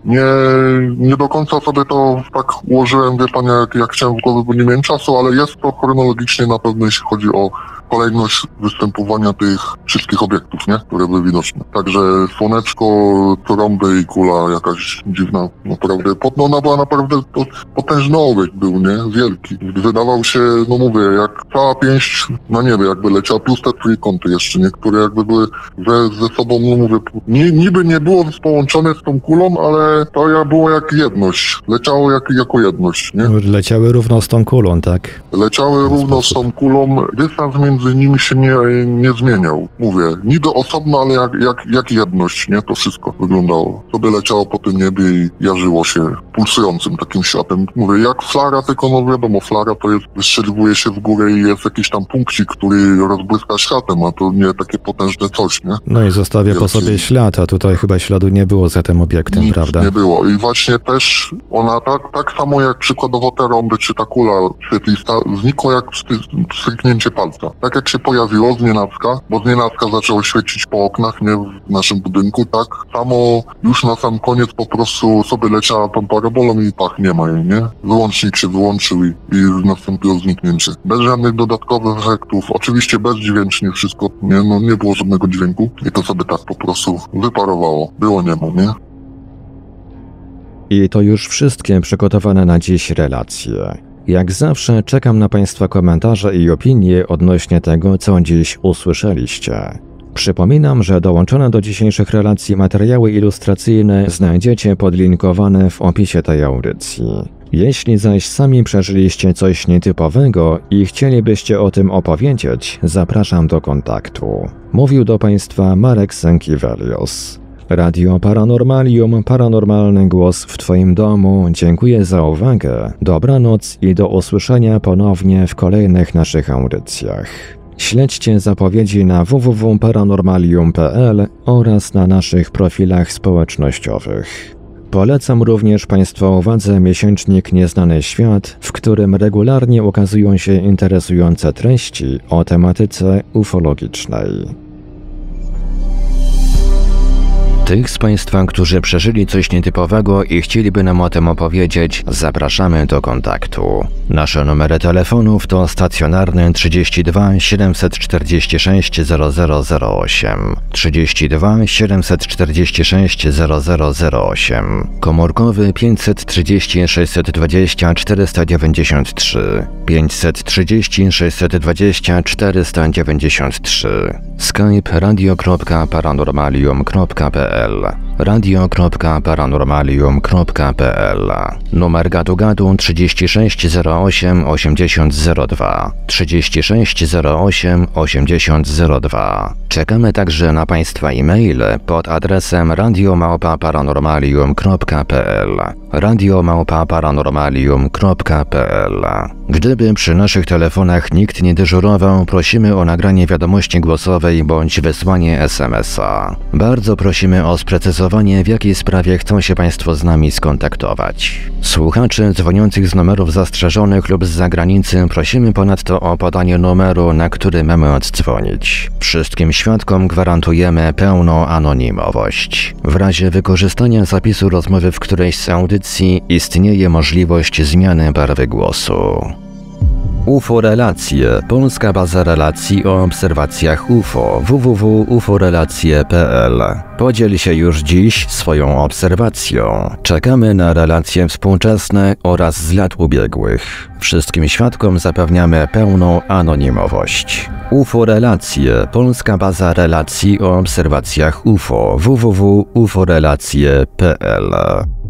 nie do końca sobie to tak ułożyłem, wie pan, jak chciałem w głowie, bo nie miałem czasu, ale jest to chronologicznie na pewno, jeśli chodzi o kolejność występowania tych wszystkich obiektów, nie, które były widoczne. Także słoneczko, trąby i kula jakaś dziwna, naprawdę, ona była naprawdę potężny obiekt był, nie, wielki. Wydawał się, no mówię, jak cała pięść na niebie jakby leciała, plus te trójkąty jeszcze, nie, które jakby były ze sobą, no mówię, niby nie było połączone z tą kulą, ale to było jak jedność, leciało jako jedność, nie. Leciały równo z tą kulą, tak? Leciały równo z tą kulą, dystans między nimi się nie zmieniał. Mówię, niby osobno, ale jak jedność, nie? To wszystko wyglądało. To by leciało po tym niebie i jarzyło się pulsującym takim światem. Mówię, jak flara, tylko no wiadomo, flara to jest, wystrzeliwuje się w górę i jest jakiś tam punkcik, który rozbłyska światem, a to nie takie potężne coś, nie? No i zostawia po sobie ślad, a tutaj chyba śladu nie było za tym obiektem, nic prawda? Nie było. I właśnie też ona tak samo jak przykładowo te rąby, czy ta kula świetlista, znikła jak stryknięcie palca. Tak jak się pojawiło znienacka, bo znienacka zaczęło świecić po oknach, nie, w naszym budynku, tak samo już na sam koniec po prostu sobie leciała tą parabolą i nie ma jej, nie? Wyłącznik się wyłączył i nastąpiło zniknięcie. Bez żadnych dodatkowych efektów, oczywiście bezdźwięcznie wszystko, nie? No nie było żadnego dźwięku i to sobie tak po prostu wyparowało. Było niemo, nie? I to już wszystkie przygotowane na dziś relacje. Jak zawsze czekam na Państwa komentarze i opinie odnośnie tego, co dziś usłyszeliście. Przypominam, że dołączone do dzisiejszych relacji materiały ilustracyjne znajdziecie podlinkowane w opisie tej audycji. Jeśli zaś sami przeżyliście coś nietypowego i chcielibyście o tym opowiedzieć, zapraszam do kontaktu. Mówił do Państwa Marek Sękiewelios. Radio Paranormalium, paranormalny głos w Twoim domu. Dziękuję za uwagę, dobranoc i do usłyszenia ponownie w kolejnych naszych audycjach. Śledźcie zapowiedzi na www.paranormalium.pl oraz na naszych profilach społecznościowych. Polecam również Państwa uwadze miesięcznik Nieznany Świat, w którym regularnie ukazują się interesujące treści o tematyce ufologicznej. Tych z Państwa, którzy przeżyli coś nietypowego i chcieliby nam o tym opowiedzieć, zapraszamy do kontaktu. Nasze numery telefonów to stacjonarny 32 746 0008, 32 746 0008, komórkowy 530 620 493, 530 620 493, skype radio.paranormalium.pl, radio.paranormalium.pl, numer gadu 3608 8002, 3608 8002. Czekamy także na Państwa e-maile pod adresem radio@paranormalium.pl, radio@paranormalium.pl. Gdyby przy naszych telefonach nikt nie dyżurował, prosimy o nagranie wiadomości głosowej bądź wysłanie SMS-a. Bardzo prosimy o sprecyzowanie, w jakiej sprawie chcą się Państwo z nami skontaktować. Słuchaczy dzwoniących z numerów zastrzeżonych lub z zagranicy prosimy ponadto o podanie numeru, na który mamy oddzwonić. Wszystkim świadkom gwarantujemy pełną anonimowość. W razie wykorzystania zapisu rozmowy w którejś z audycji istnieje możliwość zmiany barwy głosu. UFO Relacje, polska baza relacji o obserwacjach UFO, www.uforelacje.pl. Podziel się już dziś swoją obserwacją. Czekamy na relacje współczesne oraz z lat ubiegłych. Wszystkim świadkom zapewniamy pełną anonimowość. UFO Relacje, polska baza relacji o obserwacjach UFO, www.uforelacje.pl.